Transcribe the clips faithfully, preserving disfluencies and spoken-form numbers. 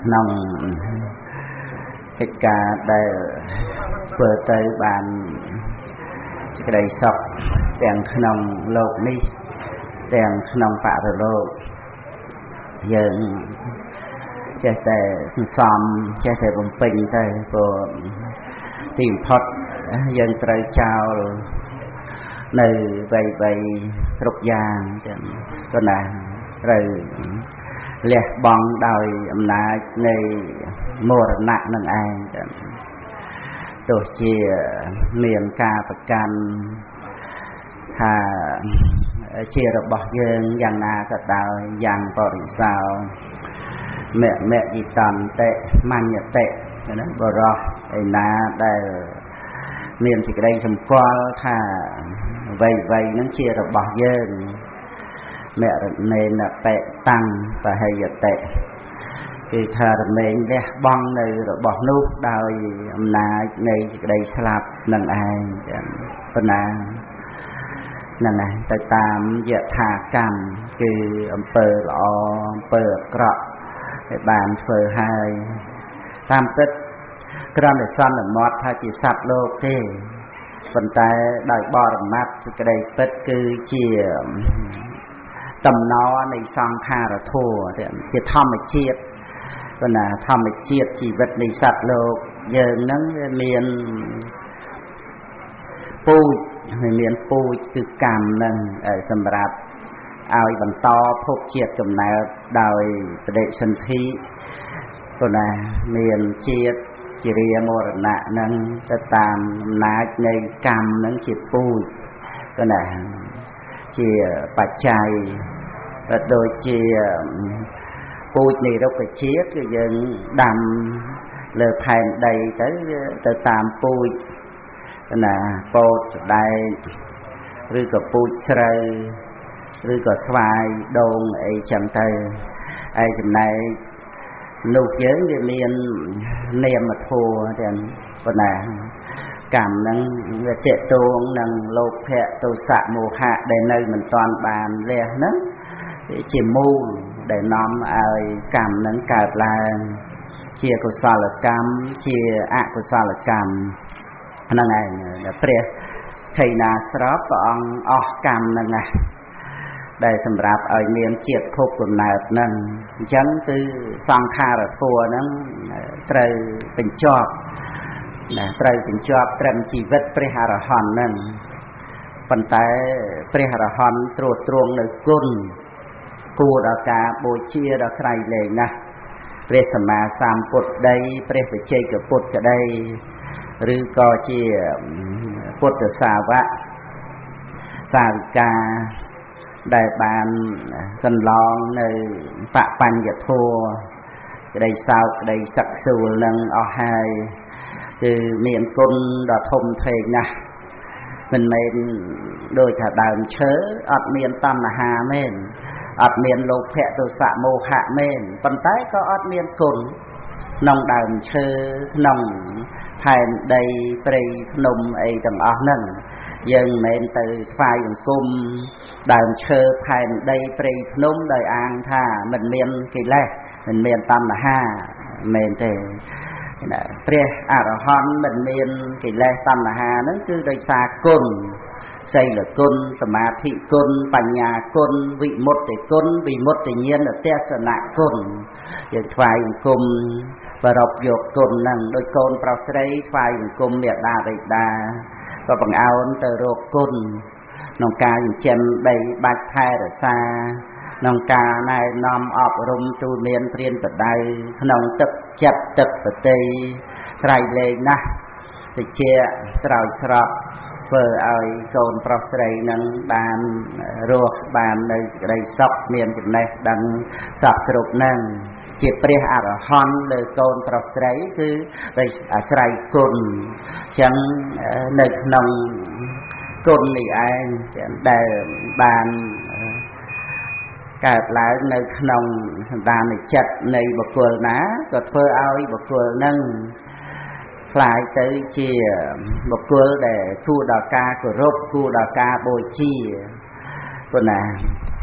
nông cái cả đây vừa tới bàn cái đây sọc đèn nông lột đi đèn nông phạ rồi lột giờ chạy tới xóm chạy tới bồng pinh tới của tìm phật dân trời chào nơi vầy vầy rục giang còn là rồi liệt bóng đòi âm ná nơi mùa nặng nâng ai tổ chia miền ca vật can thà chia được bọc dương dàng na thật đào dàng bỏ rỉ sao mẹ mẹ gì tàn tệ mang nhật tệ nó bỏ rõ ấy ná đây miền thì cái đây xâm qua thà vầy vầy nó chia được bọc dương mẹ nên là tệ tăng và hay giờ tệ thì thà mình để băng này rồi bỏ nút đào là này đây slap lần ai phần nào lần này tại tam giờ thà camคืออำเภอละออำเภอเกราะในบ้านเฟอhaiตามตึกกระนั้นซ้อนหนึ่งมอดถ้าจีสัตว์โลกที่คนตายได้บ่อมัดกระไดตึกคือเชี่ยตำนอในสังขารทั่วจะทำให้เชียดก็น่ะทำให้เชียดชีวิตในสัตว์โลกเยิงนั้นเมียนปูเมียนปูคือกรรมนั่นสำหรับเอาบรรทอพบเชียดจมนาโดยประเดชสันธิก็น่ะเมียนเชียดจิริยมรณะนั้นจะตามนาในกรรมนั้นเชียดปูก็น่ะเชียปัจจัยโดยเชียปูนี่เราก็เชียดคือยังดำเลยแผ่นใดtới tớiตามปูน่ะโปดได้หรือก็ปูเชยหรือก็สวายโดงไอ้จังเตยไอ้จังไหนลูกเยอะจะเรียนเนียมมาทัวเด่นคนน่ะกรรมนั้นเจตตัวนั้นโลภะตัวสะโมหะได้ในมันตอนบานเรียนั้นchỉมูđểน้อมเอากรรมนั้นเกิดลางเชี่ยกุศลกรรมเชี่ยอกุศลกรรมนั่นไงเปรียบไทนาสระปองออกกรรมนั่นไงได้สำหรับเอาเมียนเจียดพบกุณาดนั่นฉันคือสังขารตัวนั้นไตรเป็นจอบนะไตรเป็นจอบเตรียมชีวิตพระหรหันนั่นปัญไตพระหรหันตรวจตรวงในกุลกูดากาโบเชียดาใครเลยนะเปรสมาสามปุตได้เปรสเจกับปุตก็ได้หรือก็เชียปุตสาวะสาวิกาได้บานกันลองในปะปัญญทัวได้สาวได้สักสูนังเอาให้คือเมียนกุลดาทมเพลงนะมันไม่โดยถ้าดาวเชื้ออัดเมียนตันหาเม่นอัดเมียนโลภะตัวสะโมหะเม่นปัญไตก็อัดเมียนกุลน้องดาวเชื้อน้องแผ่นใดปรีพนมไอต่างออกนั่นยังเม่นtừไฟอย่างกุมดาวเชื้อแผ่นใดปรีพนมโดยอ่างท่ามันเมียนกี่แรกมันเมียนตันหาเม่นเตเปรียอรหันต์มันเมียนกี่แรกตันหานั่นคือโดยสากุลใจหรือกุลสมาธิกุลปัญญากุลวิมุตติกุลวิมุตติเงียนเตสนะกุลอย่างไฟกุมประรบโยกกุลนั่งโดยโกนปราศรัยไฟกุมเมียดาริดาก็บังเอาเตโรกุลน้องกาอย่างเช่นใบบัดไทยหรือซาน้องกาในนอมออกรุมตูเนียนเปลี่ยนปัดใดน้องตึกจับตึกปัดตีใครเลยนะติเชี่ยตรอยสระเพื่อเอาโกนปราศรัยนั้นบานรัวบานในในซอกเมียนจุดนี้ดังสับสรุปนั่งเจียเปรียอรหันต์เลยโกนปราศรัยคือในอาศัยกุลจังในนองกุลนี่เองแต่บานเกิดแล้วในขนมดานในจัดในบุคคลนะก็เพื่อเอาบุคคลนั่งคลายtới chiaบุคคลđể thu đào ca của rốt thu đào ca bồi chi còn là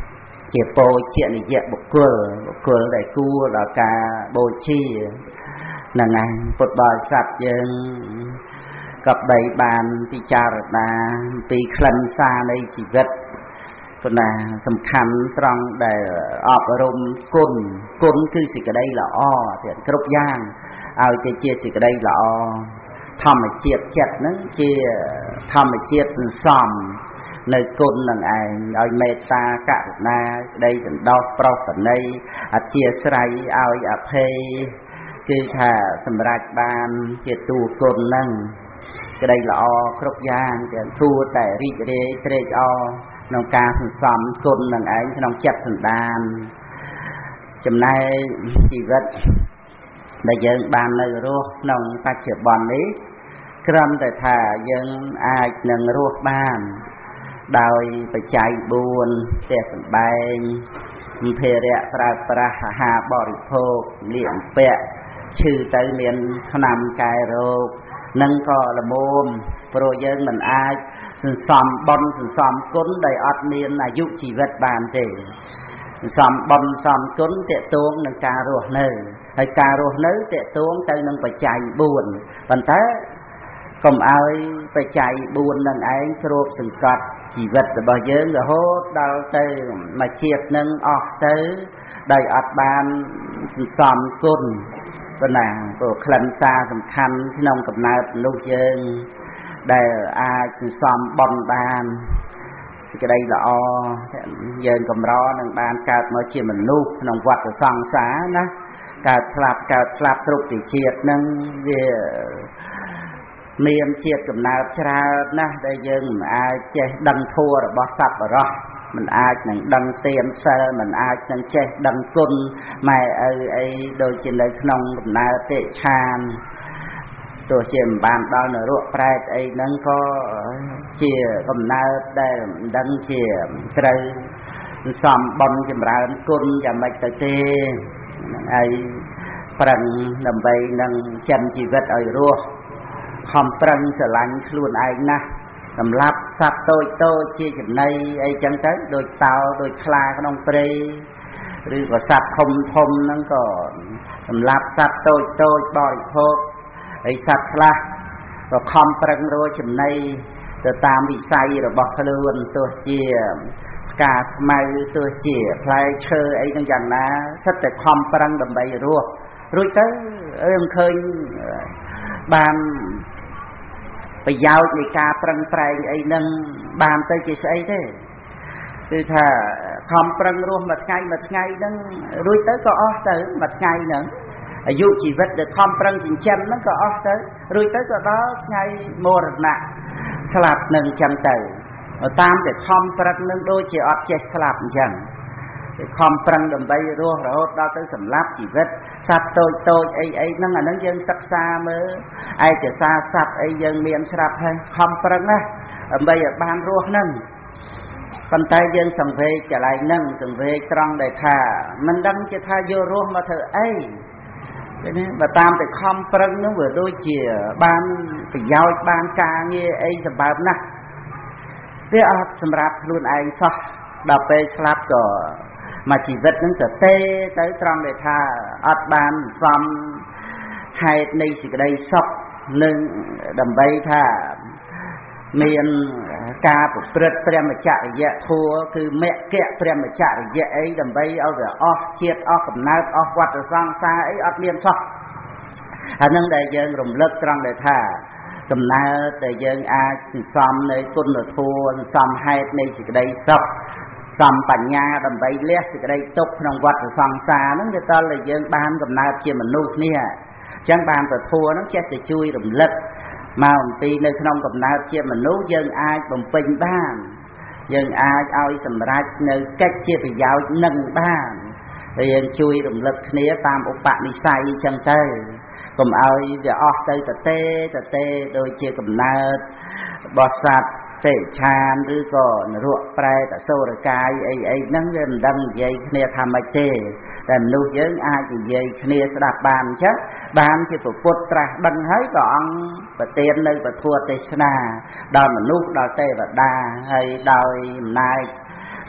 ជាពោជានិយបុគ្គលបុគ្គលដែលគួរដល់ការបូជានឹងឯងពុទ្ធបរិស័ទយើងក៏បីបានពិចារណាពីខ្លឹមសារនៃជីវិតប៉ុន្តែសំខាន់ត្រង់ដែលអប់រំគុណគុណគឺសេចក្តីល្អទៀតគ្រប់យ៉ាងឲ្យទៅជាសេចក្តីល្អធម្មជាតិចិត្តហ្នឹងជាធម្មជាតិសន្សំនៅគុណនឹងឯងឲ្យមេត្តាករុណាក្តីសន្តោសប្រោសណីអធ្យាស្រ័យឲ្យអភ័យគឺថាសម្រេចបានជាតួគុណហ្នឹងក្តីល្អគ្រប់យ៉ាងទាំងគួរតែរីករាយត្រេកអរក្នុងការសន្សំគុណនឹងឯងក្នុងចិត្តសន្តានចំណែកជីវិតដែលយើងបាននៅរស់ក្នុងបច្ចុប្បន្ននេះគ្រាន់តែថាយើងអាចនឹងរស់បានដោយបច្ច័យបួនផ្ទះសម្បែងភារៈប្រើប្រាស់អាហារបរិភោគលៀកអំពាក់ឈឺទៅមានថ្នាំកែរោគនឹងក៏ល្មមព្រោះយើងមិនអាចសន្សំបុណ្យសន្សំគុណដោយអត់មានអាយុជីវិតបានទេសន្សំបុណ្យសន្សំគុណតេតួងនឹងការរស់នៅហើយការរស់នៅតេតួងទៅនឹងបច្ច័យបួនប៉ុន្តែកុំឲ្យបច្ច័យបួននឹងឯងគ្របសង្កត់ជីវិតរបស់យើងរហូតដល់ទៅមួយជាតិនឹងអស់ទៅដោយអត់បានសន្សំគុណប៉ុណ្ណាព្រោះខ្លឹមសារសំខាន់ក្នុងកំណើតមនុស្សយើងដែលអាចសន្សំបុណ្យបានសេចក្តីល្អយើងកម្រនឹងបានកើតមកជាមនុស្សក្នុងវដ្តសង្សារណាកើតស្លាប់កើតស្លាប់គ្រប់ទីជាតិនឹងវាមានជាតិកំណើតច្រើនណាស់ដែលយើងមិនអាចចេះដឹងធម៌របស់សត្វបរោះមិនអាចនឹងដឹងទានសិលមិនអាចនឹងចេះដឹងគុណម៉ែឪអីដូចជានៅក្នុងកំណើតទេឆានទោះជាមិនបានដល់នរកប្រែតអីហ្នឹងក៏ជាកំណើតដែលមិនដឹងជាត្រូវសំបុណ្យចម្រើនគុណយ៉ាងម៉េចទៅទេហ្នឹងហើយប្រឹងដើម្បីនឹងចិញ្ចឹមជីវិតឲ្យរស់ខំប្រឹងស្រឡាញ់ខ្លួនឯងណាស់សម្រាប់សត្វតូចតូចជាចំណីអីចឹងទៅដូចតោដូចខ្លាក្នុងព្រៃឬក៏សត្វធំធំហ្នឹងក៏សម្រាប់សត្វតូចតូចបរិភោគហើយសត្វខ្លះក៏ខំប្រឹងរកចំណីទៅតាមវិស័យរបស់ខ្លួនទោះជាផ្កាស្មៅទោះជាផ្លែឈើអីទាំងយ៉ាងណាសិតតែខំប្រឹងដើម្បីរស់រួចទៅអើមិនឃើញបានប្រយោជន៍នៃការប្រឹងប្រែងអីហ្នឹងបានទៅជាស្អីទេគឺថាខំប្រឹងរស់មួយថ្ងៃមួយថ្ងៃហ្នឹងរួចទៅក៏អស់ទៅមួយថ្ងៃហ្នឹងអាយុជីវិតដែលខំប្រឹងចិញ្ចឹមហ្នឹងក៏អស់ទៅរួចទៅក៏ដល់ថ្ងៃមរណៈស្លាប់នឹងចឹងទៅតាមតែខំប្រឹងនឹងដូចជាអត់ចេះស្លាប់អញ្ចឹងខំប្រឹងដើម្បីរស់រហូតដល់ទៅសម្លាប់ជីវិតសត្វតូចតូចអីអីហ្នឹងអាហ្នឹងយើងសិក្សាមើលឯកសារសត្វអីយើងមានស្រាប់ហើយខំប្រឹងណាដើម្បីឲ្យបានរស់ហ្នឹងប៉ុន្តែយើងសង្វេគកន្លែងហ្នឹងសង្វេគត្រង់ដែលថាមិនដឹងជាថាយករស់មកធ្វើអីនេះបើតាមតែខំប្រឹងហ្នឹងវាដូចជាបានប្រយោជន៍បានការងារអីសម្បើមណាស់វាអត់សម្រាប់ខ្លួនឯងសោះដល់ពេលស្លាប់ក៏មកជីវិតហ្នឹងទៅទេទៅត្រង់ដែលថាអត់បានសំហេតុនៃសេចក្តីសុខនឹងដើម្បីថាមានការប្រព្រឹត្តព្រមចរិយធម៌គឺមគ្គព្រមចរិយអីដើម្បីឲ្យវាអស់ជាតិអស់កំណើតអស់វដ្តសង្សារអីអត់មានសោះអានឹងដែលយើងរំលឹកត្រង់ដែលថាកំណើតដែលយើងអាចសន្សំនៅគុណធម៌សន្សំហេតុនៃសេចក្តីសុខសំបញ្ញាដើម្បីលះសេចក្តីទុក្ខក្នុងវដ្តសង្សារហ្នឹងវាតតែយើងបានកំណើតជាមនុស្សនេះអញ្ចឹងបានប្រធัวហ្នឹងចេះតែជួយរំលឹកមកអំពីនៅក្នុងកំណើតជាមនុស្សយើងអាចបំពេញបានយើងអាចឲ្យសម្រេចនៅកិច្ចជាប្រយោជន៍នឹងបានហើយយើងជួយរំលឹកគ្នាតាមឧបនិស្ស័យអញ្ចឹងទៅកុំឲ្យវាអស់ទៅតទេតទេដូចជាកំណើតរបស់សត្វទេឆានឬក៏នរកប្រែតអសូរកាយអីអីហ្នឹងវាមិនដឹងនិយាយគ្នាថាម៉េចទេតែមនុស្សយើងអាចនិយាយគ្នាស្ដាប់បានអញ្ចឹងបានជាពុទ្ធត្រាស់ដឹងហើយក៏អង្គប្រទាននៅពធទេសនាដល់មនុស្សដល់ទេវតាហើយដោយអំណាច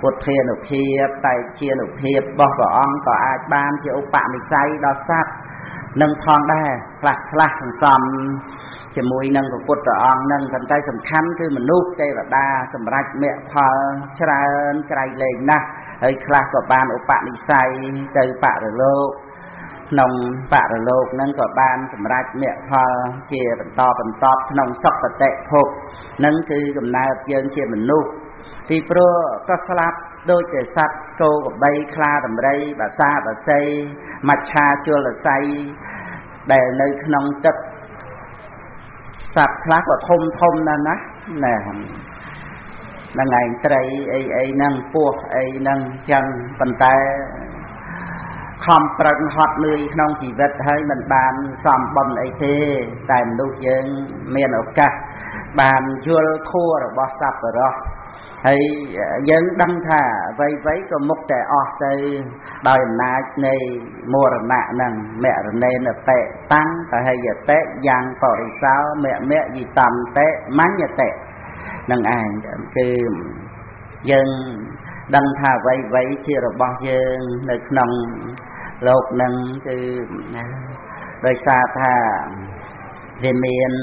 ពុទ្ធានុភាពតែជានុភាពរបស់ព្រះអង្គក៏អាចបានជាឧបនិស្ស័យដល់សត្វនឹងផងដែរខ្លះខ្លះសន្សំជាមួយនឹងព្រះពុទ្ធអង្គនឹងប៉ុន្តែសំខាន់គឺមនុស្សទេវតាសម្រាប់មគ្គផលច្រើនក្រៃលែងណាស់ហើយខ្លះក៏បានឧបនិស្ស័យទៅបរលោកក្នុងបរលោកហ្នឹងក៏បានសម្រេចមគ្គផលជាបន្តបន្តក្នុងសុគតិភពហ្នឹងគឺកំណើតយើងជាមនុស្សទីព្រោះក៏ស្លាប់ដូចជាសត្វគោក្របីខ្លាដំរីបសាបសីមច្ឆាជលស័យដែលនៅក្នុងទឹកសត្វខ្លះក៏ធំធំណាស់ណាណែហ្នឹងឯងត្រីអីអីហ្នឹងពស់អីហ្នឹងចឹងប៉ុន្តែខំប្រឹងហត់នឿយក្នុងជីវិតហើយមិនបានសំបុណ្យអីទេតែមនុស្សយើងមានឱកាសបានយល់ធម៌របស់សប្បុរសហើយយើងដឹងថាអ្វីៗក៏មុខតែអស់ទៅដោយអំណាចនៃមរណៈហ្នឹងមរណេនតិតាំងតហេយតិយ៉ាងបរិសោមមយិតន្តិមញ្ញតិនឹងឯងគឺយើងដឹងថាអ្វីៗជារបស់យើងនៅក្នុងលោកហ្នឹងគឺដោយសារថាវាមាន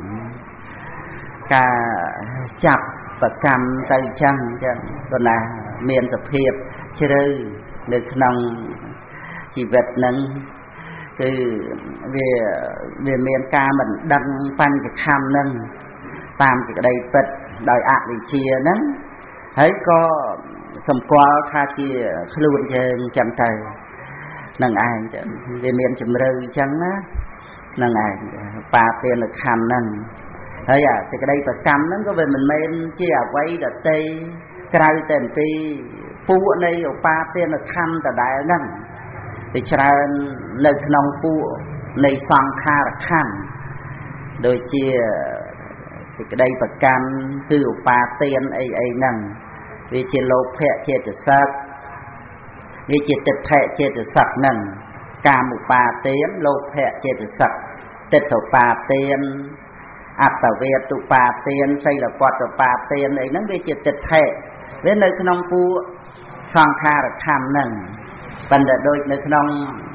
ការចាប់ប្រកម្មទៅចឹងចឹងព្រោះណាមានសភាពជ្រៅនៅក្នុងជីវិតហ្នឹងគឺវាវាមានការមិនដឹងបញ្ចខំហ្នឹងតាមសេចក្តីពិតដោយអវិជ្ជាហ្នឹងហើយក៏សម្គាល់ថាជាខ្លួនយើងចឹងទៅនឹងឯងវាមានជំរឿចឹងណានឹងឯងបាពានខណ្ឌហ្នឹងហើយអាសេចក្តីប្រកម្មហ្នឹងក៏វាមិនមែនជាអ្វីដតីក្រៅតែអំពីពួកនៃឧបាទានខណ្ឌដដែលហ្នឹងវាច្រើននៅក្នុងពួកនៃសង្ខារខណ្ឌដូចជាសេចក្តីប្រកម្មគឺឧបាទានអីអីហ្នឹងវាជាលោភៈចេតសិកវាជាទិដ្ឋិចេតសិកហ្នឹងកាមឧបាទានលោភៈចេតសិកទិដ្ឋុបាទានអត្តវេទុបាទានសីលពតបាទានអីហ្នឹងវាជាទិដ្ឋិវានៅក្នុងពួកសង្ខារខណ្ឌហ្នឹងប៉ុន្តែដូចនៅក្នុង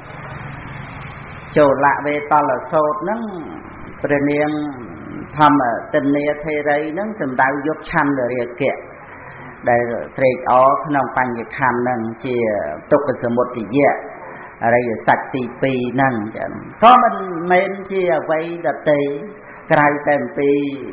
ចូលៈវេតលសោតហ្នឹងព្រះនាងធម្មទិនាធេរីហ្នឹងសម្ដៅយកឆន្ទរាគៈដែលត្រេកអរក្នុងបញ្ញខណ្ឌហ្នឹងជាទុក្ខសមុទយៈអរិយសច្ចទីពីរហ្នឹងក៏មិនមែនជាអ្វីដតីក្រៅតែអំពី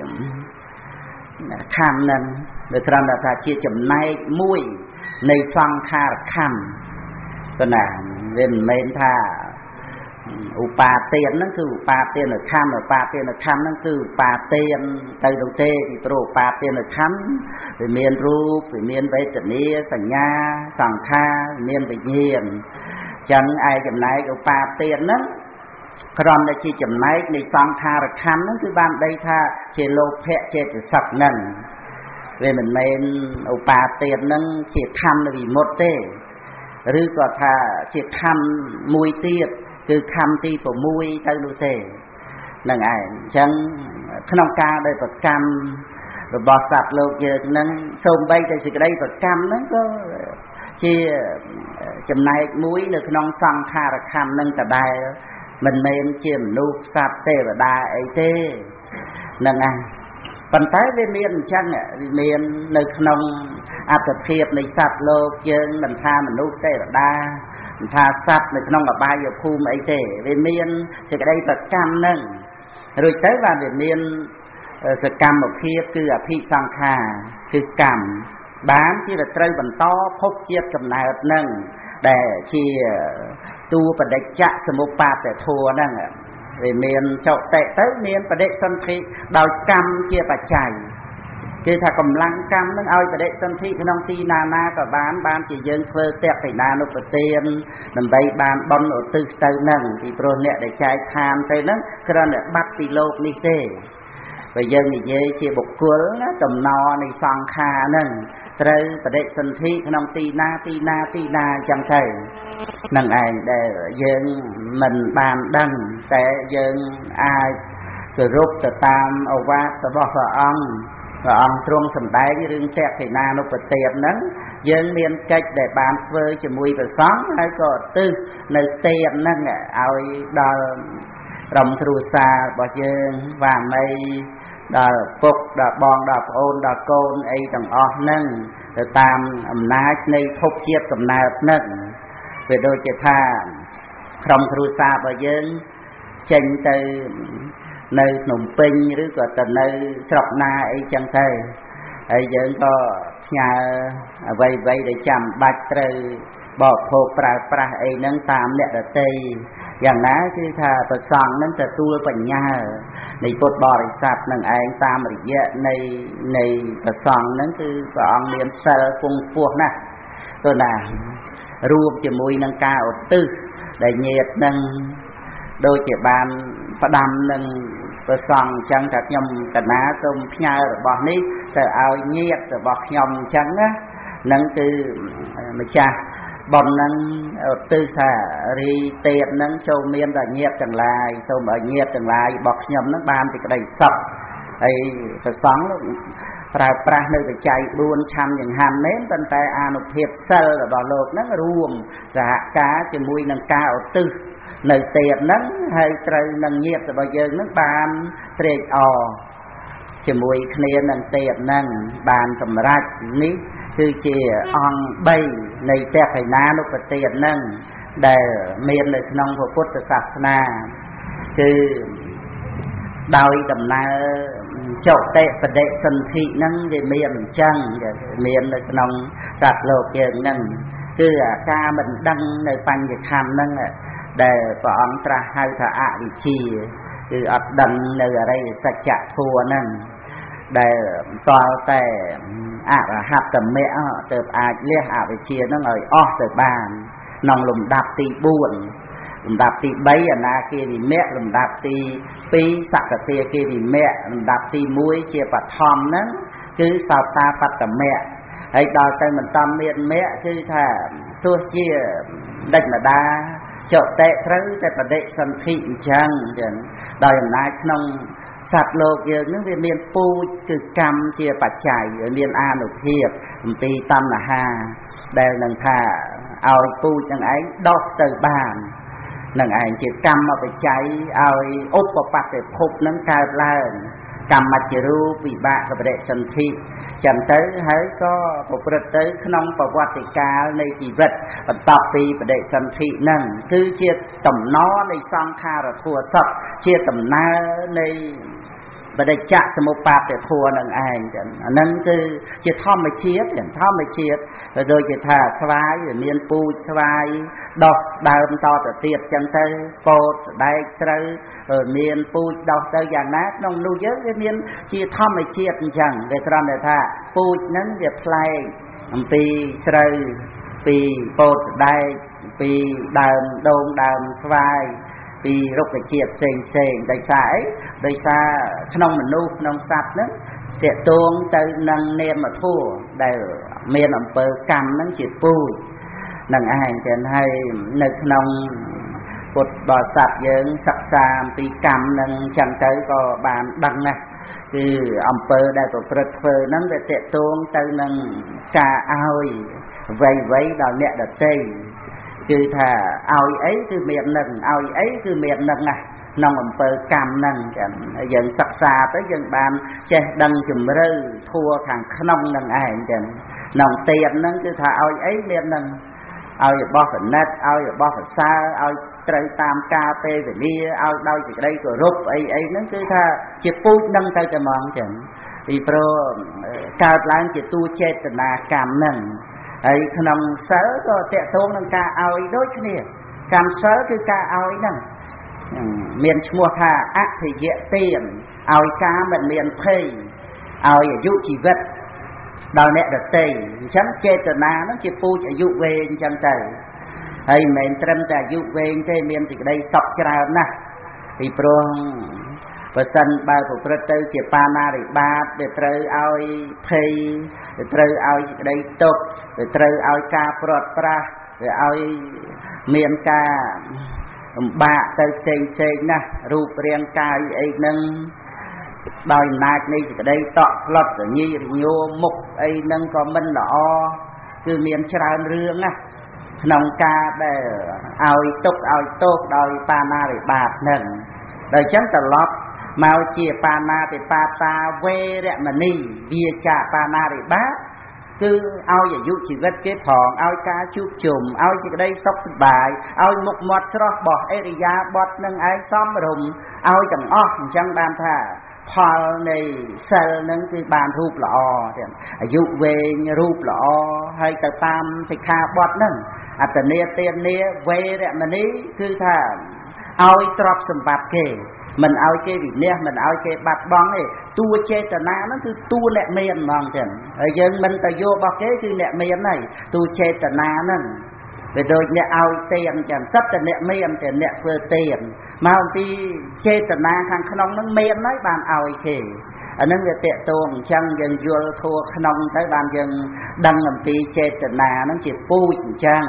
ខណ្ឌហ្នឹងដោយត្រង់ថាជាចំណែកមួយនៃសង្ខារខណ្ឌប៉ុន្តែវាមិនមែនថាឧបាទានហ្នឹងគឺឧបាទានខណ្ឌឧបាទានខណ្ឌហ្នឹងគឺឧបាទានទៅនោះទេពីព្រោះឧបាទានខណ្ឌវាមានរូបវាមានវេទនាសញ្ញាសង្ខារមានវិញ្ញាណចឹងឯចំណែកឧបាទានហ្នឹងគ្រាន់តែជាចំណែកនៃសង្ខារខណ្ឌហ្នឹងគឺបានដីថាជាលោភៈចេតសិកហ្នឹងវាមិនមែនឧបាទានហ្នឹងជាខណ្ឌវិមុតទេឬក៏ថាជាខណ្ឌមួយទៀតគឺខណ្ឌទី៦ទៅនោះទេនឹងឯងអញ្ចឹងក្នុងការដែលប្រកម្មរបស់សត្វលោកយើងហ្នឹងសូម្បីតែសេចក្តីប្រកម្មហ្នឹងក៏ជាចំណែកមួយនៅក្នុងសង្ខារខណ្ឌហ្នឹងដដែលមិនមែនជាមនុស្សសត្វទេវតាអីទេនឹងឯងប៉ុន្តែវាមានអញ្ចឹងវាមាននៅក្នុងអត្តភាពនៃសត្វលោកយើងមិនថាមនុស្សទេវតាមិនថាសត្វនៅក្នុងអបាយភូមិអីទេវាមានសេចក្តីប្រកម្មហ្នឹងរួចទៅបានវាមានសកម្មភាពគឺអភិសង្ខារគឺកម្មបានជាត្រូវបន្តភពជាតិកំណើតហ្នឹងដែលជាតួបដិច្ចសមុបាទធម៌ហ្នឹងវាមានចុតិទៅមានបដិសន្ធិដោយកម្មជាបច្ច័យគឺថាកម្លាំងកម្មនឹងឲ្យបដិសន្ធិក្នុងទីណាណាក៏បានបានជាយើងធ្វើតេតិណានុបទានដើម្បីបានបុណ្យឧទ្ទិសទៅនឹងពីព្រោះអ្នកដែលចែកឋានទៅនឹងគ្រាន់តែបាត់ពីលោកនេះទេបើយើងនិយាយជាបុគ្គលណាតំណនៃសង្ខារហ្នឹងត្រូវបដិសន្ធិក្នុងទីណាទីណាទីណាអញ្ចឹងទៅនឹងឯងដែលយើងមិនបានដឹងតែយើងអាចគោរពទៅតាមឱវាទរបស់ព្រះអង្គ và ông trung sầm đáy rừng tẹt thì na nó bật tiệp nắng dân miền cách để bàn phơi cho mùi và sáng hay có tư nơi tiệp nắng ao đò rồng thù xa bỏ dân và mây đò phục đò bòn đò ôn đò côn ấy đằng o nâng rồi tam ẩm nát nơi thúc chiết cầm nạp nâng về đôi chế tha rồng thù xa bỏ dân chênh từ nơi nồng pinhឬក៏ទៅនៅស្រុកណាអីចឹងទៅហើយយើងក៏ផ្ញើអ្វីៗដែលចាំបាច់ត្រូវបរិភោគប្រើប្រាស់អីហ្នឹងតាមអ្នកដទៃយ៉ាងណាគឺថាប្រសង់ហ្នឹងទទួលបញ្ញានៃពុទ្ធបរិស័ទនឹងឯងតាមរយៈនៃនៃប្រសង់ហ្នឹងគឺព្រះអង្គមានសិលគង់ខ្ពស់ណាស់ទៅណារួមជាមួយនឹងការឧទ្ទិសដែលញាតិនឹងដូចជាបានផ្ដាំនឹងប្រសង់អញ្ចឹងថាខ្ញុំកណាសូមផ្ញើរបស់នេះទៅឲ្យញាតិរបស់ខ្ញុំអញ្ចឹងណានឹងគឺម្ចាស់ប៉ុននឹងឧទ្ទិសថារីទៀតនឹងចូលមានតែញាតិទាំងឡាយសូមឲ្យញាតិទាំងឡាយរបស់ខ្ញុំនឹងបានសេចក្តីសុខហើយប្រសង់ប្រើប្រាស់នៅបច្ច័យបួនឆាំយ៉ាងហាន់មែនប៉ុន្តែអានុភាពសិលរបស់លោកនឹងរួមសហការជាមួយនឹងការឧទ្ទិសនៅទៀតហ្នឹងហើយត្រូវនឹងញាតិរបស់យើងនឹងបានត្រេកអរជាមួយគ្នានឹងទៀតហ្នឹងបានសម្រេចនេះគឺជាអង្គបីនៃពហិណានុបទានហ្នឹងដែលមាននៅក្នុងពុទ្ធសាសនាគឺដោយដំណើរចុតិបដិសន្ធិហ្នឹងវាមានអញ្ចឹងមាននៅក្នុងសត្វលោកយើងហ្នឹងគឺអាការមិនដឹងនៅបញ្ញខណ្ឌហ្នឹងដែលព្រះអង្គត្រាស់ហៅថាអវិជ្ជាគឺអត់ដឹងនៅអរិយសច្ចធម៌ហ្នឹងដែលតលតែអរហត្តមគ្គទៅអាចលះអវិជ្ជាហ្នឹងឲ្យអស់ទៅបានក្នុងលំដាប់ទីបួនលំដាប់ទីបីអនាគាវិមគ្គលំដាប់ទីពីរសក្កតាគាវិមគ្គលំដាប់ទីមួយជាបឋមហ្នឹងគឺសោតាបត្តមគ្គហើយដល់ទៅមិនតាមមានមគ្គគឺថាទោះជាដេចម្ដាចុតិត្រូវតែបដិសន្ធិអញ្ចឹងចឹងដោយអំណាចក្នុងសត្វលោកយើងនឹងវាមានពូជគឺកម្មជាបច្ច័យមានអានុភាពអំពីតណ្ហាដែលនឹងថាឲ្យពូជនឹងឯងដោះទៅបាននឹងឯងជាកម្មបច្ច័យឲ្យឧបបត្តិភពនឹងកើតឡើងកម្មមជ្ឈរូបវិបាកបដិសន្ធិចឹងទៅហើយក៏ប្រព្រឹត្តទៅក្នុងប្រវត្តិកាលនៃជីវិតបន្ទាប់ពីបដិសន្ធិហ្នឹងគឺជាតំណនៃសង្ខារធัวសពជាដំណើរនៃបដិច្ចសមុបាទធัวនឹងឯងចឹងអាហ្នឹងគឺជាធម្មជាតិធម្មជាតិដូចជាថាស្វាយវាមានពូជស្វាយដោះដើមតទៅទៀតចឹងទៅពោតស្ដែកត្រូវមានពូជដោះទៅយ៉ាងណាក្នុងនោះយើងវាមានជាធម្មជាតិអញ្ចឹងវាត្រង់តែថាពូជហ្នឹងវាប្លែកអំពីស្រូវពីពោតស្ដែកពីដើមដូងដើមស្វាយពីរុក្ខជាតិផ្សេងផ្សេងដោយសារអីដោយសារក្នុងមនុស្សក្នុងសត្វហ្នឹងតេតងទៅនឹងនាមធម៌ដែលមានអំពើកម្មហ្នឹងជាពូជនឹងឯងចឹងហើយនៅក្នុងពុទ្ធបរិស័ទយើងសិក្សាអំពីកម្មហ្នឹងចឹងទៅក៏បានដឹងណាស់គឺអំពើដែលប្រព្រឹត្តធ្វើហ្នឹងវាតេតងទៅនឹងការឲ្យអ្វីៗដល់អ្នកដទៃគឺថាឲ្យអីគឺមាននឹងឲ្យអីគឺមាននឹងណាក្នុងអំពើកម្មហ្នឹងចឹងយើងសិក្សាទៅយើងបានចេះដឹងជំរឿធัวខាងក្នុងនឹងឯងចឹងក្នុងទានហ្នឹងគឺថាឲ្យអីមាននឹងឲ្យរបស់កណិតឲ្យរបស់ប្រសើរឲ្យត្រូវតាមការពេលវេលាឲ្យដោយសេចក្តីគោរពអីអីហ្នឹងគឺថាជាពូជនឹងទៅតែហ្មងចឹងពីព្រោះកើតឡើងជាតួចេតនាកម្មហ្នឹងហើយក្នុងសិលក៏តេតងនឹងការឲ្យដូចគ្នាកម្មសិលគឺការឲ្យហ្នឹងមានឈ្មោះថាអភិយទានឲ្យការមិនមានភ័យឲ្យអាយុជីវិតដល់អ្នកដទៃអញ្ចឹងចេតនាហ្នឹងជាពូជអាយុវែងអញ្ចឹងទៅហើយមិនមែនត្រឹមតែអាយុវែងទេមានសេចក្តីសុខច្រើនណាស់ពីព្រោះបើសិនបើប្រព្រឹត្តទៅជាបាណារិបាតវាត្រូវឲ្យភ័យវាត្រូវឲ្យសេចក្តីទុក្ខវាត្រូវឲ្យការព្រាត់ប្រាសវាឲ្យមានការលំបាកទៅផ្សេងផ្សេងណាស់រូបរាងកាយអីហ្នឹង đòi nát này thì đây tọt lọt ở nhi nhô mục ấy nâng có minh lọ cứ miền tràn rương á nông ca để ao tục ao tốt đòi pa na để bạc nâng đời chấm tờ lọt mau chia pa na để pa ta về rẹ mà ni vía cha pa na để bát cứ ao giờ dụ chỉ vết cái phòng ao cá chụp chùm ao chỉ đây sóc bài ao một mọt cho bỏ area bọt nâng ai xóm rùng ao chẳng o chẳng ban thà phò này sờ nâng cái bàn rụp lọ dụ về rụp lọ hay tờ tam thì kha bọt nâng à tờ nia tiền nia về rẹ mà ní cứ thà ao trọp sầm bạc kề mình ao cái vị nia mình ao cái bạc bóng này tua chê tờ na nó cứ tua lẹ miền mong tiền ở dân mình tờ vô bọc kế cứ lẹ miền này tua chê tờ na nâng về rồi nẹ ao tiền chẳng sắp tờ nẹ miền tiền nẹ phơ tiền mà ông ti chê tờ na khang khăn nó miền nói bàn ao kì ở nâng về tệ tuồng chăng dân vô thua khăn tới bàn dân đăng làm ti chê tờ na nó chỉ vui chăng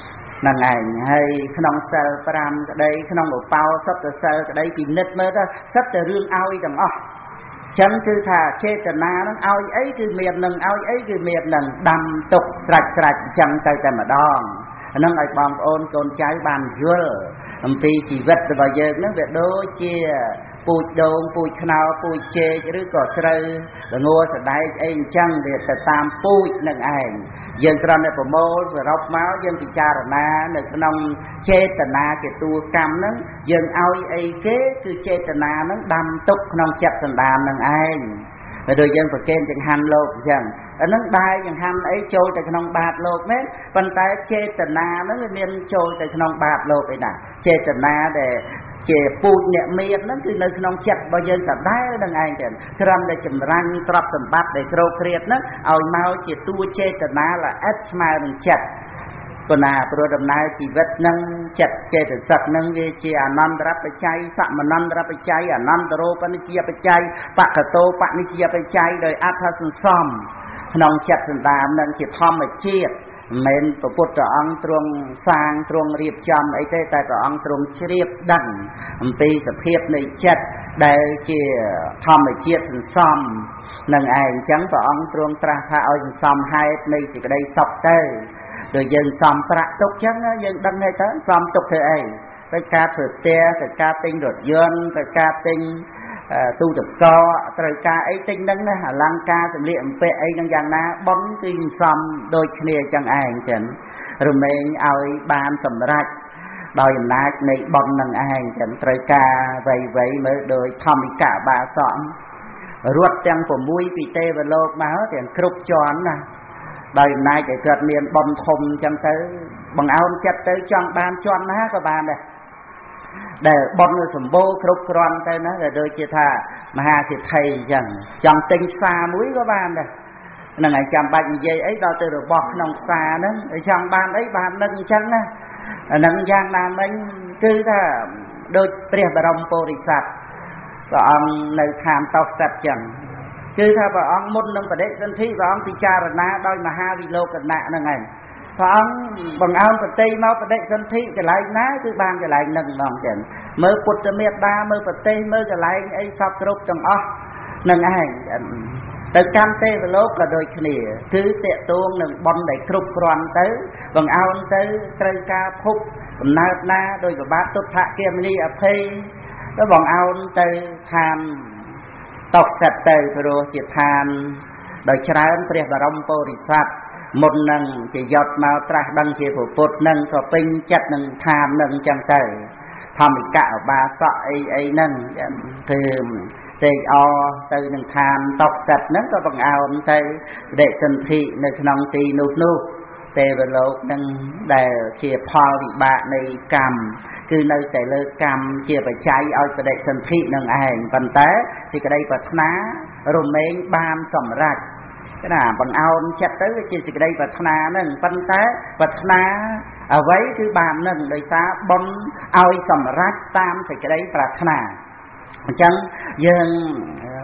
là ngày hay khăn sơ pram cái đây khăn đồ bao sắp từ sơ cái đây thì nứt mới đó sắp từ rương ao chẳng ó chẳng cứ thà chê tờ na nó ao ấy cứ miền nâng ao ấy cứ miền nâng đâm tục rạch rạch chẳng tay tay mà đòn nâng ai bằng ôn con trái bàn dưa làm tí chỉ vật vào giờ nó về đôi chia bụi đồn bụi khao bụi chê chứ đứa có sơ là ngô sẽ đáy anh chăng để ta tam bụi nâng ảnh dân tròn này của mô và rốc máu dân thì cha rồi na nâng nông chê tà na cái tua cam nâng dân ao ấy kế cứ chê tà na nâng đâm túc nông chặt tần đàm nâng ảnh và đôi dân phải kênh chẳng hành lột chẳng ở nâng đai chẳng hành ấy trôi tại nông bạc lột mấy phần tay chê tà na nó người miền trôi tại nông bạc lột ấy nè chê tà na để chè bụi nhẹ miệt nó cứ nơi nông chặt bao giờ cả đáy đằng ai chẳng trầm để chìm răng trọc tầm bát để trâu kriệt nó ao mau chỉ tua chê tờ ná là ếch mai đằng chặt còn à pro đầm nay chỉ vết nâng chặt chê tờ sạch nâng về chê à năn ráp bạch chay sạm mà năn ráp bạch chay à năn rô pa ni chia bạch chay bạc cả tô bạc ni chia bạch chay đời áp thà sừng xóm nông chặt sừng đàm nâng chỉ thom mà chiết men tổ bột trở ăn truông sang truông riệp chăm ấy thế tại trở ăn truông riệp đằng pi tập hiệp này chặt đây chỉ thom này chiết thành xóm nâng ai chẳng trở ăn truông tra tha ơi xóm hai này thì cái đây sọc tê rồi dân xóm tra tục chẳng dân đăng ngay tới xóm tục thế ấy cái ca thử te cái ca tinh đột dân cái ca tinh tu tập co trời ca ấy tinh nâng này lăng ca thì liệm pe ấy nâng giang na bấm kinh xăm đôi kia chẳng ai chẳng rồi mình ao ban sầm rạch đòi nát này bấm nâng ai chẳng trời ca vậy vậy mới đôi thầm cả ba sọn ruột chẳng của mũi bị tê và lô máu thì cướp tròn nè đòi nát cái cợt miền bấm thùng chẳng tới bằng áo chặt tới tròn ban tròn ná các bạn này để bọn người sầm bô khúc con tới nó là đôi chia thà mà hà thì thầy rằng trong tinh xa mũi có ban đây là ngày chăm bệnh dây ấy đó từ được bọt nòng xa đó trong ban ấy ban nâng chân á nâng giang nam anh cứ là đôi bia bà đông bồ đi sạch và ông nơi tham tóc sạch chẳng cứ là và ông muốn nâng và đệ dân thi và ông thì cha rồi ná đôi mà ha vì lô cần nạ nâng ngày và ông bằng áo và tây máu và đệ dân thị cái lại ná cứ ban cái lại nâng nòng chẳng mơ bụt cho miệt đa mơ và tây mơ cái lại ấy sắp rốt trong óc nâng ai từ cam tê và lốp là đôi khỉ thứ tệ tuông nâng bón để khúc còn tới bằng áo tới trời ca phúc na na đôi và bát tốt thạ kia mình đi ở phê nó bằng áo tới than tóc sạch tới rồi chỉ than đời trái ấnព្រះបរមពុរិស័ទមុននឹងជាយត់មកត្រាស់ដឹងជាពុទ្ធនឹងក៏ពេញចិត្តនឹងឋាននឹងចឹងទៅធម្មិកៈបាសកអីអីហ្នឹងគឺទេអទៅនឹងឋានតបចិត្តហ្នឹងក៏បង្អោនទៅដេកសន្ធិនៅក្នុងទីនោះនោះទេវលោកនឹងដែលជាផលវិបាកនៃកម្មគឺនៅតែលើកម្មជាបច្ច័យឲ្យបដិសន្ធិនឹងឯងប៉ុន្តែសេចក្តីប្រាថ្នារមែងបានសម្រេចណាបង្អោនចិត្តទៅវាជាសេចក្តីប្រាថ្នាហ្នឹងប៉ុន្តែប្រាថ្នាអ្វីគឺបាននឹងដោយសារបុណ្យឲ្យសម្រេចតាមសេចក្តីប្រាថ្នាអញ្ចឹងយើង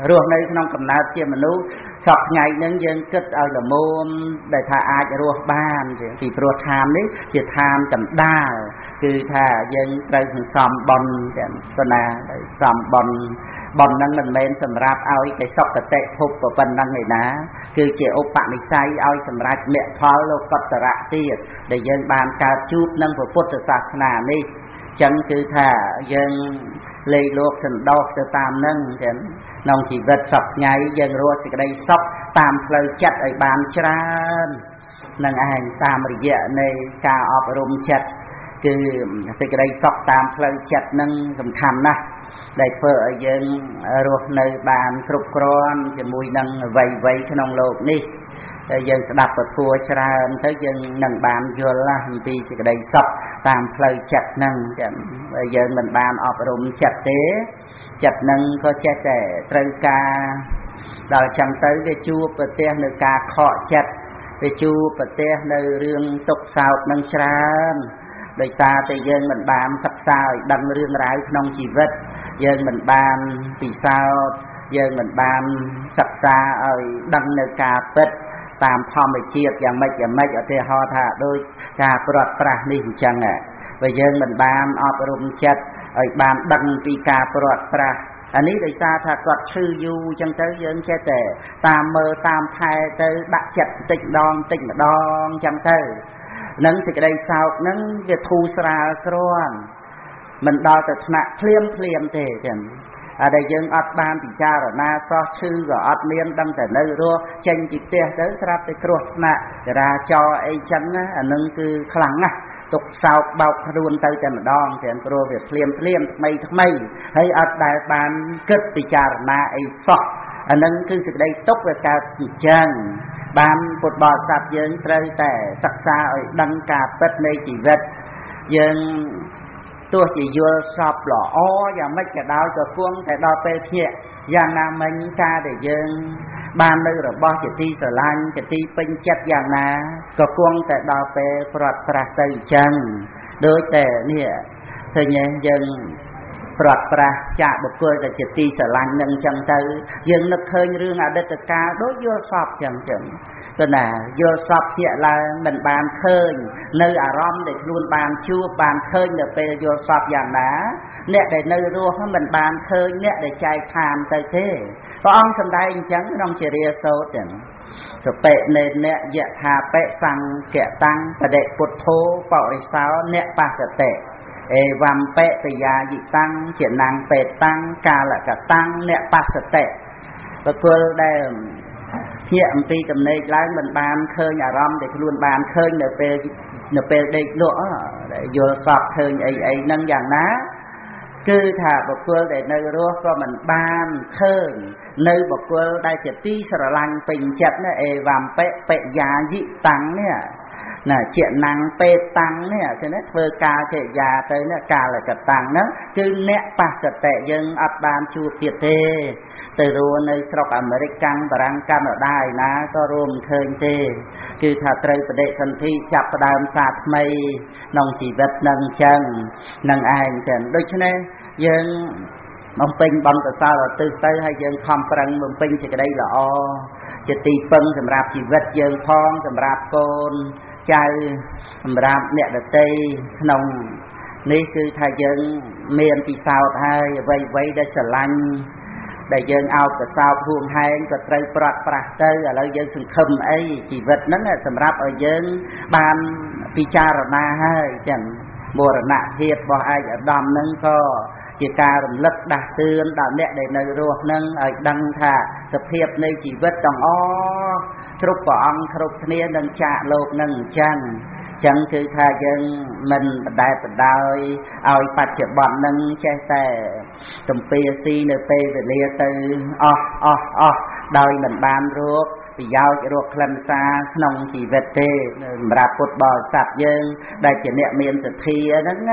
រស់នៅក្នុងកំណើតជាមនុស្សសពថ្ងៃហ្នឹងយើងគិតឲ្យល្មមដែលថាអាចរស់បានពីព្រោះឋាននេះជាឋានកណ្ដាលគឺថាយើងត្រូវសន្សំបុណ្យទាំងប៉ុណ្ណាសំបុណ្យបុណ្យហ្នឹងមិនមែនសម្រាប់ឲ្យតែសុគតិភពប៉ុណ្ណឹងឯណាគឺជាឧបនិស្ស័យឲ្យសម្រេចមគ្គផលលោកតរៈទៀតដែលយើងបានកើតជួបនឹងព្រះពុទ្ធសាសនានេះចឹងគឺថាយើងលេខលោកសន្តោសទៅតាមនឹងចឹងក្នុងជីវិតសពថ្ងៃយើងរស់សេចក្តីសុខតាមផ្លូវចិត្តឲ្យបានច្រើននឹងឯងតាមរយៈនៃការអប់រំចិត្តគឺសេចក្តីសុខតាមផ្លូវចិត្តនឹងសំខាន់ណាស់ដែលធ្វើឲ្យយើងរស់នៅបានគ្រប់គ្រាន់ជាមួយនឹងអ្វីៗក្នុងโลกនេះតែយើងស្ដាប់ពធច្រើនទៅយើងនឹងបានយល់អំពីសេចក្តីសុខតាមផ្លូវចិត្តហ្នឹងចឹងបើយើងមិនបានអប់រំចិត្តទេចិត្តហ្នឹងក៏ចេះតែត្រូវការដល់ចឹងទៅវាជួបប្រទះនៅការខកចិត្តវាជួបប្រទះនៅរឿងទុក្ខសោកនឹងច្រើនដោយសារតែយើងមិនបានសិក្សាឲ្យដឹងរឿងរ៉ាវក្នុងជីវិតយើងមិនបានពិសោធន៍យើងមិនបានសិក្សាឲ្យដឹងនៅការពិតតាមធម្មជាតិយ៉ាងម៉េចយ៉ាងម៉េចឧទាហរណ៍ថាដូចការព្រាត់ប្រាសនេះអញ្ចឹងបើយើងមិនបានអប់រំចិត្តឲ្យបានដឹងពីការព្រាត់ប្រាសអានេះដោយសារថាគាត់ឈឺយូរអញ្ចឹងទៅយើងចេះតែតាមមើលតាមថែទៅដាក់ចិត្តបន្តិចម្ដងបន្តិចម្ដងអញ្ចឹងទៅនឹងសេចក្តីសោកនឹងវាធូរស្រាលគ្រាន់មិនដល់ទៅថ្នាក់ភ្លាមភ្លាមទេចឹងអាដែលយើងអត់បានពិចារណាសោះឈឺក៏អត់មានដឹងតែនៅរស់ចេញពីផ្ទះទៅស្រាប់តែគ្រោះថ្នាក់ចរាចរណ៍អីចឹងអានឹងគឺខ្លាំងណាស់ទុកសោកបោកខ្លួនទៅតែម្ដងទាំងព្រោះវាភ្លាមភ្លាមថ្មីថ្មីហើយអត់ដែលបានគិតពិចារណាអីសោះអានឹងគឺសេចក្តីទុកវាកើតអញ្ចឹងបានពុទ្ធបរិស័ទយើងត្រូវតែសិក្សាឲ្យដឹងការពិតនៃជីវិតយើងទោះជាយល់សពល្អយ៉ាងម៉េចក៏ដោយក៏គង់តែដល់ពេលភ្ញាក់យ៉ាងណាមិញការដែលយើងបាននៅរបស់ជាទីស្រឡាញ់ជាទីពេញចិត្តយ៉ាងណាក៏គង់តែដល់ពេលព្រាត់ប្រាសទៅអញ្ចឹងដូចតែនេះឃើញយើងព្រាត់ប្រាសចាក់បុគ្គលតែជាទីស្រឡាញ់នឹងអញ្ចឹងទៅយើងនឹកឃើញរឿងអតីតកាលដូចយល់សពអញ្ចឹងចឹងទៅណាយល់សពភ្ញាក់ឡើងមិនបានឃើញនៅអារម្មណ៍ដែលខ្លួនបានជួបបានឃើញនៅពេលយល់សពយ៉ាងណាអ្នកដែលនៅរស់មិនបានឃើញអ្នកដែលចែកឋានទៅទេព្រះអង្គសម្ដែងអញ្ចឹងក្នុងជារាសូត្រចឹងសពេនេអ្នកយថាបិសង្កតាំងបដិពុទ្ធោបរិសោអ្នកបស្សតិអេវំបេតយាយិតាំងជាណាំងពេតាំងកាលកតាំងអ្នកបស្សតិបកុលដែលភ្ញាក់អំពីកំណេកឡើងមិនបានឃើញអារម្មណ៍ដែលខ្លួនបានឃើញនៅពេលនៅពេលដេកលក់យល់សពឃើញអីអីហ្នឹងយ៉ាងណាគឺថាបុគ្គលដែលនៅរស់ក៏មិនបានឃើញនៅបុគ្គលដែលជាទីស្រឡាញ់ពេញចិត្តណាអេវំបេបយាយិតាំងនេះណាជាណាំងពេតាំងនេះគឺណាធ្វើការកិរិយាទៅណាកាលកតាំងហ្នឹងគឺអ្នកបស្សតិយើងអត់បានជួបទៀតទេទៅរស់នៅស្រុកអាមេរិកកាំងបារាំងកាណាដាឯណាក៏រួមឃើញទេគឺថាត្រូវបដិសន្ធិចាប់ផ្ដើមសារថ្មីក្នុងជីវិតនឹងអញ្ចឹងនឹងឯងចឹងដូច្នេះយើងបំពេញបុណ្យកុសលឧទ្ទិសទៅហើយយើងខំប្រឹងបំពេញសេចក្តីល្អជាទីពឹងសម្រាប់ជីវិតយើងផងសម្រាប់កូនចៅសម្រាប់អ្នកដទៃក្នុងនេះគឺថាយើងមានពិសោធន៍ហើយអ្វីអ្វីដែលស្រឡាញ់ដែលយើងអោបកសោបហួងហែងក៏ត្រូវប្រាត់ប្រាស់ទៅឥឡូវយើងសង្ឃឹមអីជីវិតហ្នឹងសម្រាប់ឲ្យយើងបានពិចារណាហើយចឹងមរណភាពរបស់ឯកឧត្តមហ្នឹងក៏ជាការរំលឹកដាស់តឿនដល់អ្នកដែលនៅរស់ហ្នឹងឲ្យដឹងថាសភាពនៃជីវិតទាំងអស់គ្រប់ព្រះអង្គគ្រប់គ្នានឹងចាកលោកនឹងអញ្ចឹងចឹងគឺថាយើងមិនបដែតបដោយឲ្យបច្ចុប្បន្ននឹងចេះតែទំពាស៊ីនៅពេលវេលាទៅអស់អស់អស់ដោយមិនបានរកប្រយោជន៍រកខ្លឹមសារក្នុងជីវិតទេសម្រាប់ពុទ្ធបរិស័ទយើងដែលជាអ្នកមានសទ្ធាហ្នឹងណា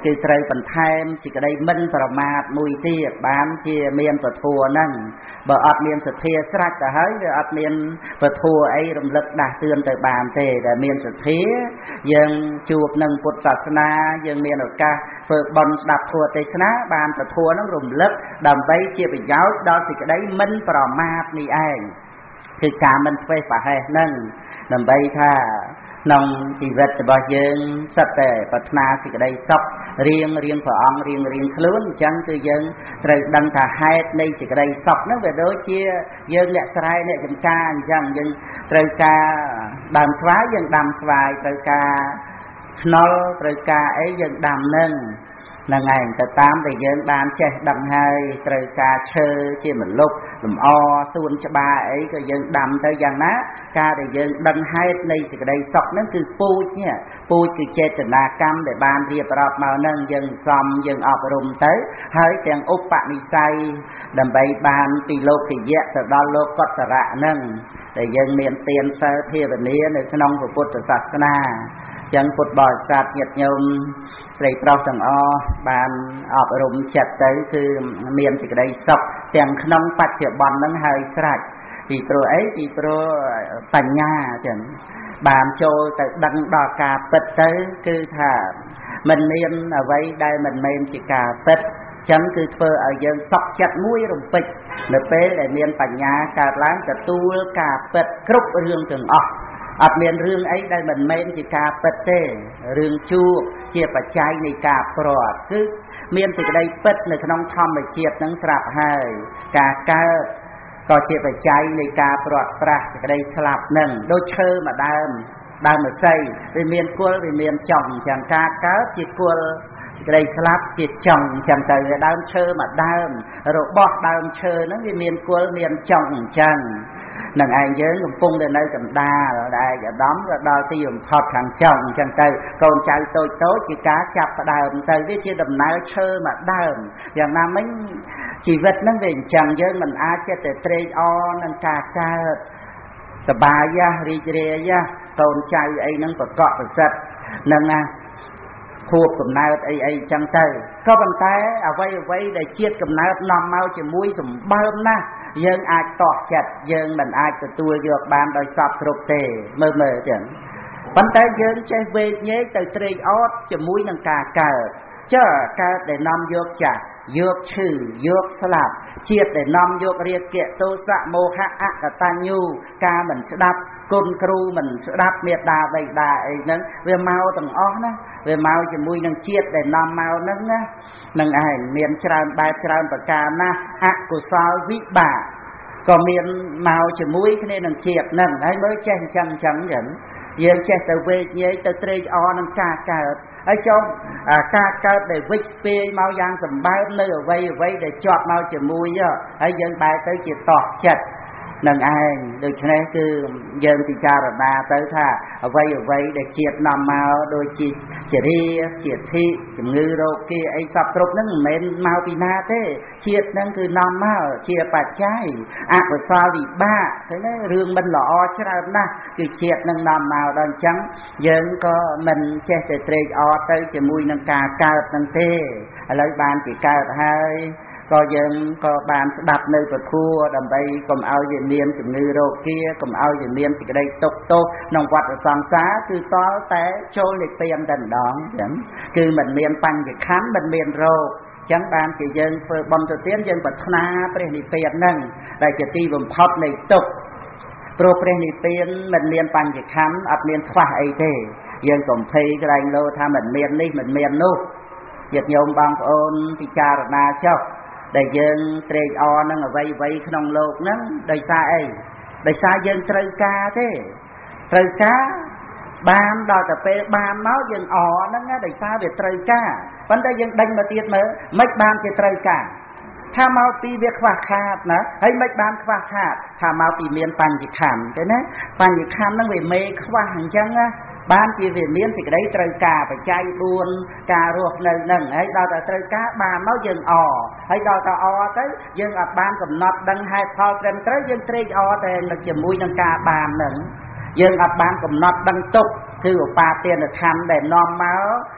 គឺត្រូវបន្ថែមសេចក្តីមិនប្រមាទមួយទៀតបានជាមានពធហ្នឹងបើអត់មានសទ្ធាស្រេចទៅហើយវាអត់មានពធអីរំលឹកដាស់តឿនទៅបានទេដែលមានសទ្ធាយើងជួបនឹងពុទ្ធសាសនាយើងមានឱកាសធ្វើបុណ្យស្ដាប់ធម៌ទេសនាបានពធហ្នឹងរំលឹកដើម្បីជាប្រយោជន៍ដល់សេចក្តីមិនប្រមាទនេះឯងគឺការមិនធ្វេសប្រហែសហ្នឹងដើម្បីថាក្នុងជីវិតរបស់យើងសិតតែប្រាថ្នាសេចក្តីសុខរៀងរៀងព្រះអង្គរៀងរៀងខ្លួនអញ្ចឹងគឺយើងត្រូវដឹងថាហេតុនៃសេចក្តីសុខហ្នឹងវាដូចជាយើងអ្នកស្រែអ្នកចម្ការអញ្ចឹងយើងត្រូវការដើមស្វាយយើងដាំស្វាយត្រូវការខ្នុរត្រូវការអីយើងដាំនឹងហ្នឹងឯងទៅតាមដែលយើងបានចេះដឹងហើយត្រូវការឈើជាមលុបលំអសួនច្បារអីក៏យើងដាំទៅយ៉ាងណាការដែលយើងដឹងហេតុនៃសេចក្តីសុខហ្នឹងគឺពូជនេះពូជគឺចេតនាកម្មដែលបានរៀបរាប់មកហ្នឹងយើងសំយើងអប់រំទៅហើយទាំងឧបនិស្ស័យដើម្បីបានពីលោកយៈទៅដល់លោកកតរៈហ្នឹងដែលយើងមានទានសិលភាវនានៅក្នុងពុទ្ធសាសនាចឹងពុទ្ធបរិស័ទញាតិញោមស្រីប្រុសទាំងអស់បានអប់រំចិត្តទៅគឺមានសេចក្តីសុខទាំងក្នុងបច្ចុប្បន្នហ្នឹងហើយស្រេចពីព្រោះអីពីព្រោះបញ្ញាចឹងបានចូលទៅដឹងដល់ការពិតទៅគឺថាមិនមានអ្វីដែលមិនមែនជាការពិតចឹងគឺធ្វើឲ្យយើងសុខចិត្តមួយរំពេចនៅពេលដែលមានបញ្ញាកើតឡើងទទួលការពិតគ្រប់រឿងទាំងអស់អត់មានរឿងអីដែលមិនមែនជាការពិតទេរឿងជួបជាបច្ច័យនៃការប្រត់គឺមានសេចក្តីពិតនៅក្នុងធម្មជាតិនឹងស្រាប់ហើយការកើតក៏ជាបច្ច័យនៃការប្រត់ប្រាស់សេចក្តីស្លាប់នឹងដូចឈើមួយដើមដើមម្សៅវាមានគល់វាមានចុងអញ្ចឹងការកើតជាគល់ក្តីស្លាប់ជាចុងអញ្ចឹងទៅវាដើមឈើមួយដើមរបស់ដើមឈើហ្នឹងវាមានគល់មានចុងអញ្ចឹងនឹងឯងយើងកំពុងតែនៅកណ្ដាលដែលអាដាមក៏ដល់ទីបំផុតខាងចុងអញ្ចឹងទៅកូនចៅតូចតូចជាការចាប់ផ្ដើមទៅវាជាដំណើរឈើមួយដើមយ៉ាងណាមិញជីវិតហ្នឹងវាអញ្ចឹងយើងមិនអាចចេះតែត្រេកអរនឹងការកើតសប្បាយយ៉ារីករាយយ៉ាកូនចៅអីហ្នឹងប្រកបប្រសិទ្ធនឹងណាខួបកំណើតអីអីចឹងទៅក៏ប៉ុន្តែអ្វីអ្វីដែលជាតិកំណើតនាំមកជាមួយសម្បើមណាស់យើងអាចតោះចិត្តយើងមិនអាចទទួលយកបានដោយសពគ្រប់ទេមើលមើលចឹងប៉ុន្តែយើងចេះវេកញែកទៅត្រេកអរជាមួយនឹងការកើតចុះកើតដែលនាំយកចាស់យកឈឺយកស្លាប់ជាតិដែលនាំយករាគៈទោសៈមោហៈអកតញ្ញូការមិនស្ដាប់គុណគ្រូមិនស្ដាប់មេត្តាបិតាអីហ្នឹងវាមកទាំងអស់ណាវាមកជាមួយនឹងជាតិដែលនាំមកហ្នឹងណានឹងឯងមានច្រើនបែបច្រើនប្រការណាស់អកុសលវិបាកក៏មានមកជាមួយគ្នានឹងជាតិហ្នឹងហើយមើលចេះអញ្ចឹងអញ្ចឹងចឹងយើងចេះទៅវេកញែកទៅត្រេកអរនឹងការកើតហើយចុះការកើតដែលវិច្ឆពាយមកយ៉ាងសម្បើមនៅអ្វីអ្វីដែលជាប់មកជាមួយហើយយើងបែរទៅជាតោះចិត្តនឹងឯងដូច្នេះគឺយើងពិចារណាទៅថាអ្វីអ្វីដែលជាតិនាំមកដូចជាចរាជាធិជំងឺរោគាអីសពគ្រប់ហ្នឹងមិនមែនមកពីណាទេជាតិហ្នឹងគឺនាំមកជាបច្ច័យអកុសលវិបាកឃើញទេរឿងមិនល្អច្រើនណាស់គឺជាតិហ្នឹងនាំមកដល់អញ្ចឹងយើងក៏មិនចេះតែត្រេកអរទៅជាមួយនឹងការកើតហ្នឹងទេឥឡូវបានជាកើតហើយក៏យើងក៏បានស្ដាប់នៅពធដើម្បីកុំឲ្យវាមានជំងឺរោគាកុំឲ្យវាមានសេចក្តីទុក្ខទោសក្នុងវដ្តសង្សារគឺតលតែចូលនិព្វានតែម្ដងចឹងគឺមិនមានបញ្ញខណ្ឌមិនមានរោគចឹងបានជាយើងធ្វើបុណ្យទៅទៀតយើងប្រាថ្នាព្រះនិព្វានហ្នឹងដែលជាទីបំផុតនៃទុក្ខព្រោះព្រះនិព្វានមិនមានបញ្ញខណ្ឌអត់មានខ្វះអីទេយើងកុំភ័យក្រែងលោថាមិនមាននេះមិនមាននោះញាតិញោមបងប្អូនពិចារណាចុះដែលយើងត្រេកអរនឹងអ្វីអ្វីក្នុងโลกហ្នឹងដោយសារអីដោយសារយើងត្រូវការទេត្រូវការបានដល់ទៅពេលបានមកយើងអរហ្នឹងដោយសារវាត្រូវការប៉ុន្តែយើងដេញមកទៀតមើលមិនបានជាត្រូវការថាមកពីវាខ្វះខាតណាហើយមិនបានខ្វះខាតថាមកពីមានបញ្ញខណ្ឌទេណាបញ្ញខណ្ឌហ្នឹងវាមេខ្វះអញ្ចឹងណាបានជាវាមានសេចក្តីត្រូវការបច្ច័យបួនការរស់នៅនឹងហើយដល់តែត្រូវការបានមកយើងអហើយដល់តែអទៅយើងអត់បានកំណត់ដឹងហេតុផលត្រឹមត្រូវយើងត្រេកអរតែជាមួយនឹងការបាននឹងយើងអត់បានកំណត់ដឹងទុកគឺឧបាទានខណ្ឌដែលនាំមក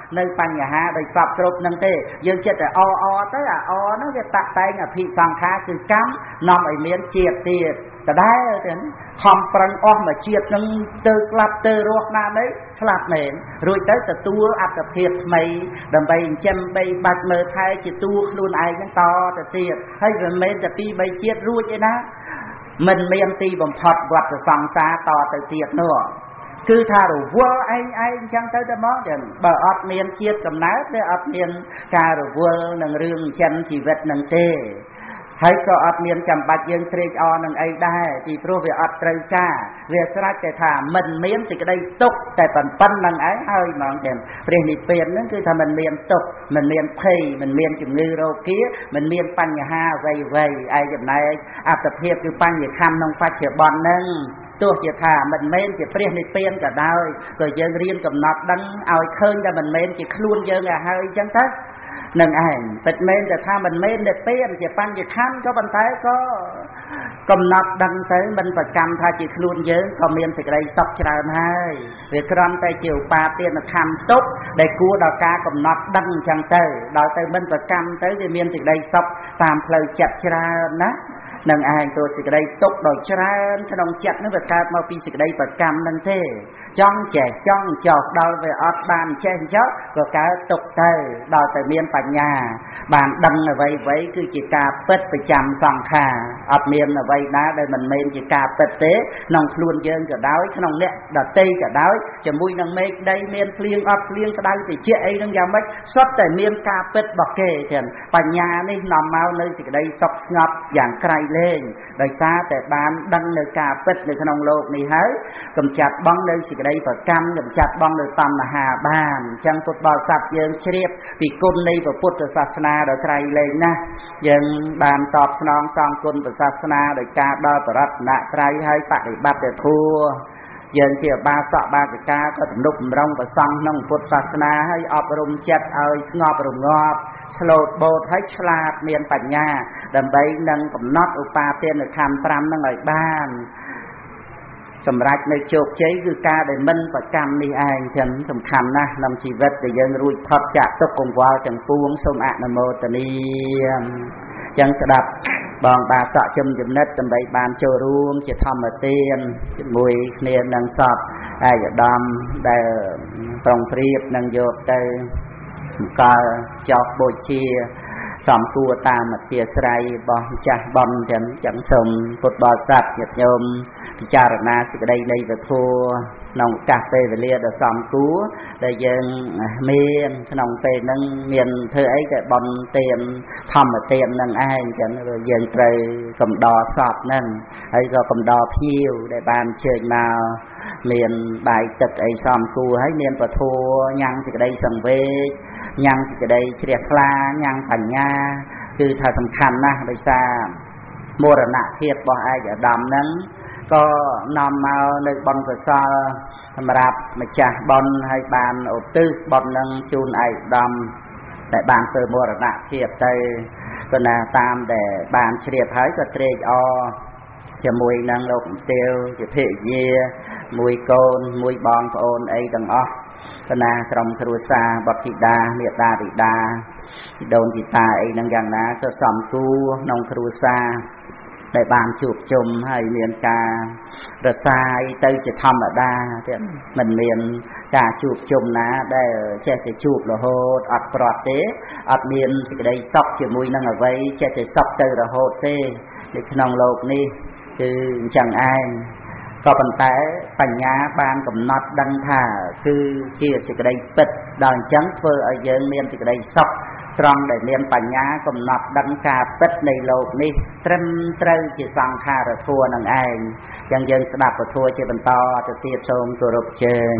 nơiបញ្ហាដោយសពគ្រប់នឹងទេយើងចិត្តតែអអទៅអាអនោះវាតាក់តែងអភិសង្ខារគឺកម្មនាំឲ្យមានជាតិទៀតដដែលទៅខំប្រឹងអស់មកជាតិនឹងទៅស្លាប់ទៅរស់ណានេះស្លាប់មែនរួចទៅទទួលអត្តភាពថ្មីដើម្បីចិញ្ចឹមបីបាច់មើលថែជាតួខ្លួនឯងហ្នឹងតទៅទៀតហើយមិនមែនតែពីរបីជាតិរួចទេណាមិនមានទីបំផុតវដ្តសង្សារតទៅទៀតនោះគឺថារវល់ឯងឯងអញ្ចឹងទៅតែមកចឹងបើអត់មានជាតិកំណើតវាអត់មានការរវល់នឹងរឿងចិនជីវិតនឹងទេហើយក៏អត់មានចាំបាច់យើងត្រេកអរនឹងអីដែរពីព្រោះវាអត់ត្រូវការវាស្រេចតែថាមិនមានសេចក្តីទុក្ខតែប៉ុណ្្នឹងឯងហើយហ្មងទាំងព្រះនិព្វានហ្នឹងគឺថាមិនមានទុក្ខមិនមានភ័យមិនមានជំងឺរោគាមិនមានបញ្ហាអ្វីអ្វីឯចំណែកអត្តភាពគឺបញ្ញខੰក្នុងបច្ចុប្បន្នហ្នឹងទោះជាថាមិនមែនជាព្រះនិព្វានក៏ដោយក៏យើងរៀនកំណត់ដឹងឲ្យឃើញថាមិនមែនជាខ្លួនយើងឲ្យហើយអញ្ចឹងទៅនឹងឯងពិតមែនតែថាមិនមែននិព្វានជាបញ្ញខੰក៏ប៉ុន្តែក៏កំណត់ដឹងទៅមិនប្រកម្មថាជាខ្លួនយើងក៏មានសេចក្តីសុខច្រើនហើយវាគ្រាន់តែជាឧបាទានខੰទុកដែលគួរដល់ការកំណត់ដឹងអញ្ចឹងទៅដល់ទៅមិនប្រកម្មទៅវាមានសេចក្តីសុខតាមផ្លូវចិត្តច្រើនណានឹងឯងទៅសេចក្តីទុកដល់ច្រើនក្នុងចិត្តនោះវាកើតមកពីសេចក្តីប្រកម្មនឹងទេចង់ចេះចង់ចោះដល់វាអត់បានចេះអញ្ចឹងក៏កើតទុកទៅដល់តែមានបញ្ញាបានដឹងអ្វីអ្វីគឺជាការពិតប្រចាំសង្ខារអត់មានអ្វីណាដែលមិនមែនជាការពិតទេក្នុងខ្លួនយើងក៏ដោយក្នុងអ្នកដទៃក៏ដោយជាមួយនឹងមេឃដីមានភ្លៀងអត់ភ្លៀងក្តៅតិចអីហ្នឹងយ៉ាងម៉េចសុទ្ធតែមានការពិតរបស់គេទាំងបញ្ញានេះនាំមកនៅសេចក្តីសុខស្ងប់យ៉ាងក្រៃលែងដោយសារតែបានដឹងនៅការពិតនៅក្នុងโลกនេះហើយកំចាត់បងនៅសេចក្តីប្រកម្មកំចាត់បងនៅតណ្ហាបានអញ្ចឹងពុទ្ធបរិស័ទយើងជ្រាបពីគុណនៃពុទ្ធសាសនាដ៏ក្រៃលែងណាស់យើងបានតបស្នងសងគុណព្រះសាសនាដោយការដល់បរតនត្រ័យហើយបដិបត្តិធម៌យើងជាបាសកបាសិកាក៏ទំនុកបំរុងប្រសង់ក្នុងពុទ្ធសាសនាហើយអប់រំចិត្តឲ្យស្ងប់រងាប់ស្លូតបូតឲ្យឆ្លាតមានបញ្ញាដើម្បីនឹងកំណត់ឧបាទានខੰប្រាំនឹងឲ្យបានសម្រាប់នៅជោគជ័យគឺការដែលមិនប្រកម្មនេះឯងទាំងសំខាន់ណាស់ក្នុងជីវិតដែលយើងរួចផុតចាកទុក្ខកង្វល់ទាំងពួងសូមអនុមោទនាចឹងស្ដាប់បងបាសកជំចំណិតដើម្បីបានចូលរួមជាធម្មទានជាមួយគ្នានឹងសពឯកឧត្តមដែលប្រុងប្រៀបនឹងយកទៅកលចោកបូជាសំគួរតាមអធិស្ស្រ័យរបស់ម្ចាស់បនចឹងចឹងសូមពុទ្ធបរិស័ទញាតិញោមពិចារណាសេចក្តីនៃពធក្នុងឱកាសពេលវេលាដ៏សំគួរដែលយើងមានក្នុងពេលហ្នឹងមានធ្វើអីតែបនទានធម្មទានហ្នឹងឯងចឹងយើងត្រូវកំដរសពហ្នឹងហើយក៏កំដរភ្ញៀវដែលបានជើញមកមានបាយទឹកអីសំគួរហើយមានពធញ៉ាំងសេចក្តីសង្វេគញ៉ាំងសេចក្តីជ្រះថ្លាញ៉ាំងបញ្ញាគឺថាសំខាន់ណាស់ដោយសារមរណភាពរបស់ឯកឧត្តមហ្នឹងក៏នាំមកនៅបុណ្យកុសលសម្រាប់ម្ចាស់បុណ្យហើយបានឧទ្ទិសបុណ្យនឹងជូនឯកឧត្តមដែលបានធ្វើមរណភាពទៅក៏ណាតាមដែលបានជ្រាបហើយក៏ត្រេកអរជាមួយនឹងលោកមន្ទាវជាភរិយាមួយកូនមួយបងប្អូនអីទាំងអស់ក៏ណាក្រុមគ្រួសារបុត្រធីតាមេតាបិតាជីដូនជីតាអីហ្នឹងយ៉ាងណាក៏សំគួរក្នុងគ្រួសារដែលបានជួបជុំហើយមានការរសាយទៅជាធម្មតាទៀតមិនមានការជួបជុំណាដែលចេះតែជួបរហូតអត់ប្រត់ទេអត់មានសេចក្តីសុខជាមួយនឹងអ្វីចេះតែសុខទៅរហូតទេនៅក្នុងโลกនេះគឺអញ្ចឹងឯងក៏ប៉ុន្តែបញ្ញាបានកំណត់ដឹងថាគឺជាសេចក្តីពិតដល់អញ្ចឹងធ្វើឲ្យយើងមានសេចក្តីសុខត្រង់ដែលមានបញ្ញាកំណត់ដឹងការពិតនៃโลกនេះត្រឹមត្រូវជាសង្ខារធម៌នឹងឯងចឹងយើងស្ដាប់ពធជាបន្តទៅទៀតសូមគោរពជើញ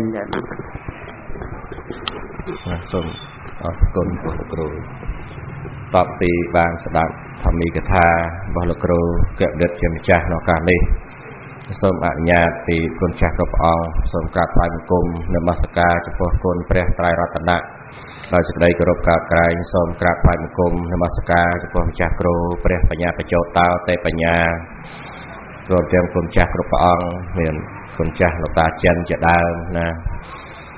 សូមអរគុណព្រះគ្រូតបពីបានស្ដាប់ធម្មីកថារបស់លោកគ្រូកវិរិទ្ធជាម្ចាស់នៅឱកាសនេះសូមអនុញ្ញាតពីគុណចាស់គ្រប់ព្រះអង្គសូមក្រាបថ្វាយបង្គំនមស្ការចំពោះគុណព្រះត្រៃរតនៈដោយសេចក្តីគោរពក្រាបក្រែងសូមក្រាបថ្វាយបង្គំនមស្ការចំពោះម្ចាស់គ្រូព្រះបញ្ញាបច្ចោតោទេបញ្ញារួមទាំងគុណចាស់គ្រប់ព្រះអង្គមានគុណចាស់លោកតាចិនជាដើមណា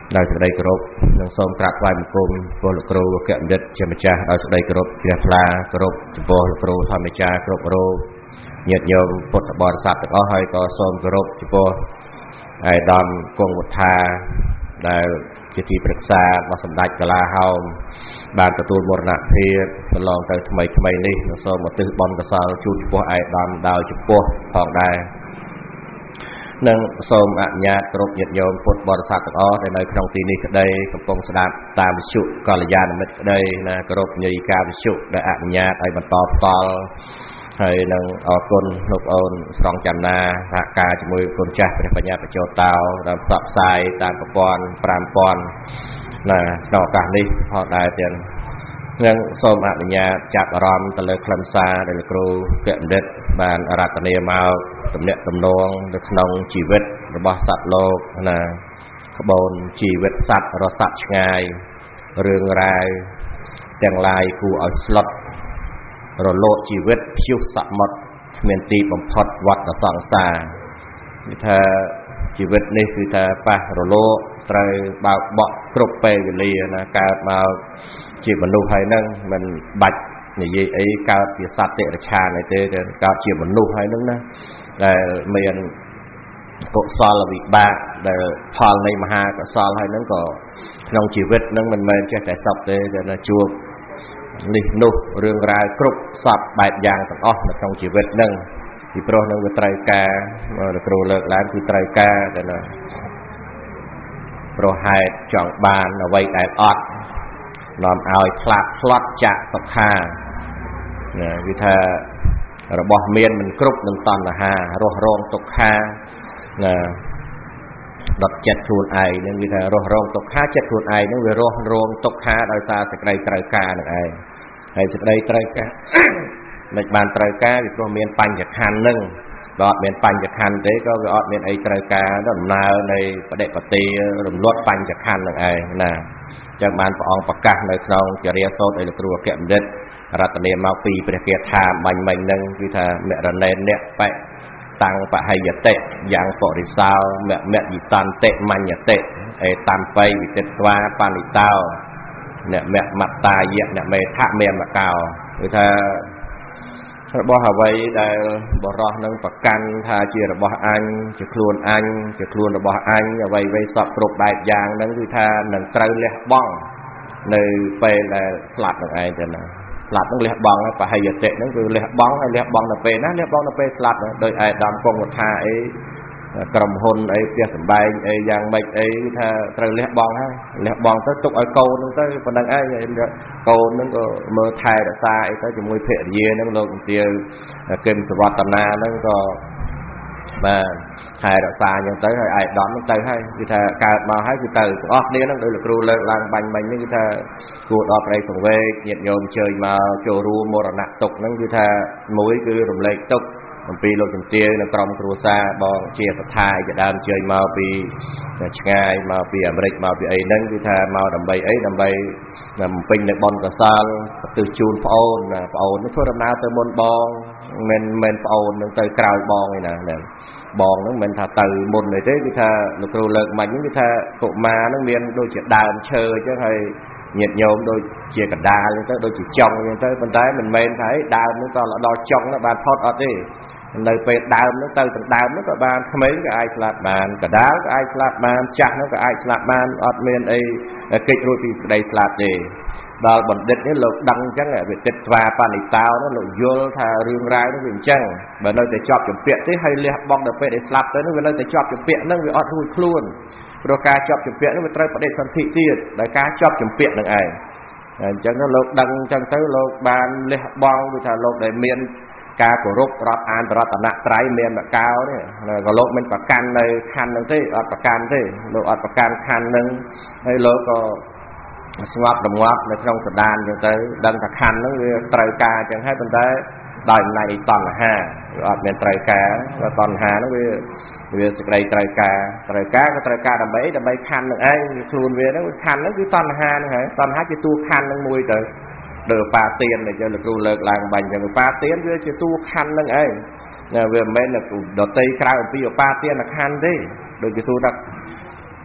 ដោយសេចក្តីគោរពនិងសូមក្រាបថ្វាយបង្គំពលលោកគ្រូកបណ្ឌិតជាម្ចាស់ដោយសេចក្តីគោរពជ្រះថ្លាគោរពចំពោះលោកគ្រូធម្មចារគ្រប់រូបញាតិញោមពុទ្ធបរិស័ទទាំងអស់ហើយក៏សូមគោរពចំពោះឯកឧត្តមគង់វុធា ដែលជាទីប្រឹក្សារបស់សម្ដេចកាឡាហោមបានទទួលមរណភាពកន្លងទៅថ្មីថ្មីនេះសូមឧទ្ទិសបុណ្យកុសលជូនចំពោះឯកឧត្តមដោយចំពោះផងដែរនិងសូមអនុញ្ញាតគ្រប់ញាតិញោមពុទ្ធបរិស័ទទាំងអស់ដែលនៅក្នុងទីនេះក្តីកំពុងស្ដាប់តាមវិទ្យុកល្យាណមិត្តក្តីណាគោរពញីការវិទ្យុដែលអនុញ្ញាតឲ្យបន្តផ្ទាល់ហើយនឹងអរគុណលោកអូនស្រង់ចន្ទនាសហការជាមួយគុណចាស់ព្រះបញ្ញាបច្ចោតោដែលផ្សព្វផ្សាយតាមប្រព័ន្ធ ប្រាំពាន់ ណាក្នុងឱកាសនេះផងដែរទៀតនឹងសូមអនុញ្ញាតចាប់អារម្មណ៍ទៅលើខ្លឹមសារដែលលោកគ្រូកបណ្ឌិតបានរតនាមកទំនាក់ទំនងនៅក្នុងជីវិតរបស់សត្វលោកណាក្បូនជីវិតសត្វរស័ព្ទឆ្ងាយរឿងរ៉ាវទាំងឡាយគួរឲ្យស្លុតរលត់ជីវិតព្យុះសមុទ្រគ្មានទីបំផុតវដ្តសង្សារគឺថាជីវិតនេះគឺថាប៉ះរលត់ត្រូវបើកបក់គ្រប់ពេលវេលាណាកើតមកជាមនុស្សហើយនឹងមិនបាច់និយាយអីកើតជាសត្វតិរច្ឆានទេកើតជាមនុស្សហើយនឹងណាដែលមានកុសលវិបាកដែលផលនៃមហាកុសលហើយនឹងក៏ក្នុងជីវិតនឹងមិនមែនចេះតែសុខទេតែជួបនេះនោះរឿងរ៉ាវគ្រប់សពបែបយ៉ាងទាំងអស់នៅក្នុងជីវិតនឹងពីព្រោះនឹងវាត្រូវការលោកគ្រូលើកឡើងគឺត្រូវការតែណាប្រហែលចង់បានអ្វីដែលអត់នាំឲ្យផ្លាត់ផ្លាត់ចាក់សុខាណាគឺថារបស់មានមិនគ្រប់នឹងតណ្ហារស់រងទុក្ខាណាដុតចិត្តខ្លួនឯងនឹងវាថារស់រងទុក្ខាចិត្តខ្លួនឯងនឹងវារស់រងទុក្ខាដោយសារសេចក្តីត្រូវការនឹងឯងហើយសេចក្តីត្រូវការមិនបានត្រូវការវាព្រោះមានបញ្ញខណ្ឌនឹងបើអត់មានបញ្ញខណ្ឌទេក៏វាអត់មានអីត្រូវការដំណើរនៃបដិបទារំលត់បញ្ញខណ្ឌនឹងឯងណាចឹងបានព្រះអង្គប្រកាសនៅក្នុងចរិយាសូត្រឲ្យលោកគ្រូអគ្គបណ្ឌិតរតនាមកពីព្រះគាថាបាញ់មិញនឹងគឺថាមរណេអ្នកបៈតាំងបហយតិយ៉ាងបរិសោមមយិតន្តិមញ្ញតិអេតាមបៃវិទិត្វាបានិតោអ្នកមមត្តាយៈអ្នកមេថៈមេមកោគឺថារបស់អ្វីដែលបរោះនឹងប្រកាន់ថាជារបស់អញជាខ្លួនអញជាខ្លួនរបស់អញអ្វីអ្វីសពគ្រប់បែបយ៉ាងហ្នឹងគឺថានឹងត្រូវលះបង់នៅពេលដែលស្លាប់នឹងឯងទៅណាស្លាប់នឹងលះបង់បហយតិហ្នឹងគឺលះបង់ហើយលះបង់នៅពេលណាលះបង់នៅពេលស្លាប់ដោយឯកឧត្តមគង់វុធាអីក្រុមហ៊ុនអីផ្ទះសម្បែងអីយ៉ាងម៉េចអីគឺថាត្រូវលះបង់ហើយលះបង់ទៅទុកឲ្យកូនហ្នឹងទៅប៉ុណ្្នឹងឯងកូនហ្នឹងក៏មើលថែរក្សាអីទៅជាមួយភរិយាហ្នឹងលោកជំទាវគឹមសវត្តនាហ្នឹងក៏បាទថែរក្សាអញ្ចឹងទៅហើយឯកឧត្តមហ្នឹងទៅហើយគឺថាកើតមកហើយគឺទៅទាំងអស់គ្នាហ្នឹងដោយលោកគ្រូលើកឡើងបាញ់មិញនេះគឺថាគួរដល់ប្រៃសង្វេគញាតិញោមជើញមកចូលរួមមរណៈទុកហ្នឹងគឺថាមួយគឺរំលែកទុកអំពីលោកជំទាវនៅក្រុមគ្រួសារបងជាស្ថាយជាដើមជើញមកពីឆ្ងាយមកពីអាមេរិកមកពីអីហ្នឹងគឺថាមកដើម្បីអីដើម្បីបំពេញនៅបុណ្យកុសលទៅជូនប្អូនប្អូននេះធ្វើដំណើរទៅមុនបងមិនមិនប្អូននឹងទៅក្រោយបងឯណាបងហ្នឹងមិនថាទៅមុនទេគឺថាលោកគ្រូលើកមាញ់ហ្នឹងគឺថាកុមារហ្នឹងមានដូចជាដើមឈើអញ្ចឹងហើយញាតិញោមដូចជាកដាលអញ្ចឹងទៅដូចជាចុងអញ្ចឹងទៅប៉ុន្តែមិនមែនថាដើមហ្នឹងក៏ដល់ចុងហ្នឹងបានផុតអត់ទេនៅពេលដើមហ្នឹងទៅទាំងដើមហ្នឹងក៏បានក្មេងក៏អាចស្លាប់បានកដាលក៏អាចស្លាប់បានចាស់ហ្នឹងក៏អាចស្លាប់បានអត់មានអីកិច្ចរួចពីក្តីស្លាប់ទេដល់បណ្ឌិតនេះលោកដឹងអញ្ចឹងវិទិត្វាបានិតោនោះលោកយល់ថារឿងរ៉ាវនោះវាអញ្ចឹងបើនៅតែជាប់ជំពាក់ទេហើយលះបង់ដល់ពេលដែលស្លាប់ទៅនោះវានៅតែជាប់ជំពាក់ហ្នឹងវាអត់រួចខ្លួនព្រោះការជាប់ជំពាក់នោះវាត្រូវបដិសន្ធិទៀតដោយការជាប់ជំពាក់នឹងឯងអញ្ចឹងលោកដឹងអញ្ចឹងទៅលោកបានលះបង់គឺថាលោកដែលមានការគោរពរាប់អានបរតនត្រ័យមានមកោនេះក៏លោកមិនប្រកាន់នៅខណ្ឌហ្នឹងទេអត់ប្រកាន់ទេលោកអត់ប្រកាន់ខណ្ឌហ្នឹងហើយលោកក៏ស្ងប់រងាប់នៅក្នុងសដានអញ្ចឹងទៅដឹងថាខណ្ឌហ្នឹងវាត្រូវការអញ្ចឹងហើយប៉ុន្តែដោយអំណាចនៃតណ្ហាវាអត់មានត្រូវការតណ្ហាហ្នឹងវាវាសេចក្តីត្រូវការត្រូវការក៏ត្រូវការដើម្បីដើម្បីខណ្ឌនឹងឯងខ្លួនវាហ្នឹងខណ្ឌហ្នឹងគឺតណ្ហាហ្នឹងហើយតណ្ហាជាតួខណ្ឌហ្នឹងមួយទៅដោយបាទៀនដែលយើងលោកគ្រូលើកឡើងបាញ់ចឹងបាទៀនវាជាតួខណ្ឌហ្នឹងឯងវាមិនមែនដតីក្រៅអំពីឧបាទានខណ្ឌទេដូចគេសួរថា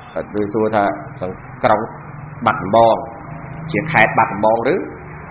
tôi xua tha sẵn trong bạch bong chỉ khai bạch bong rứ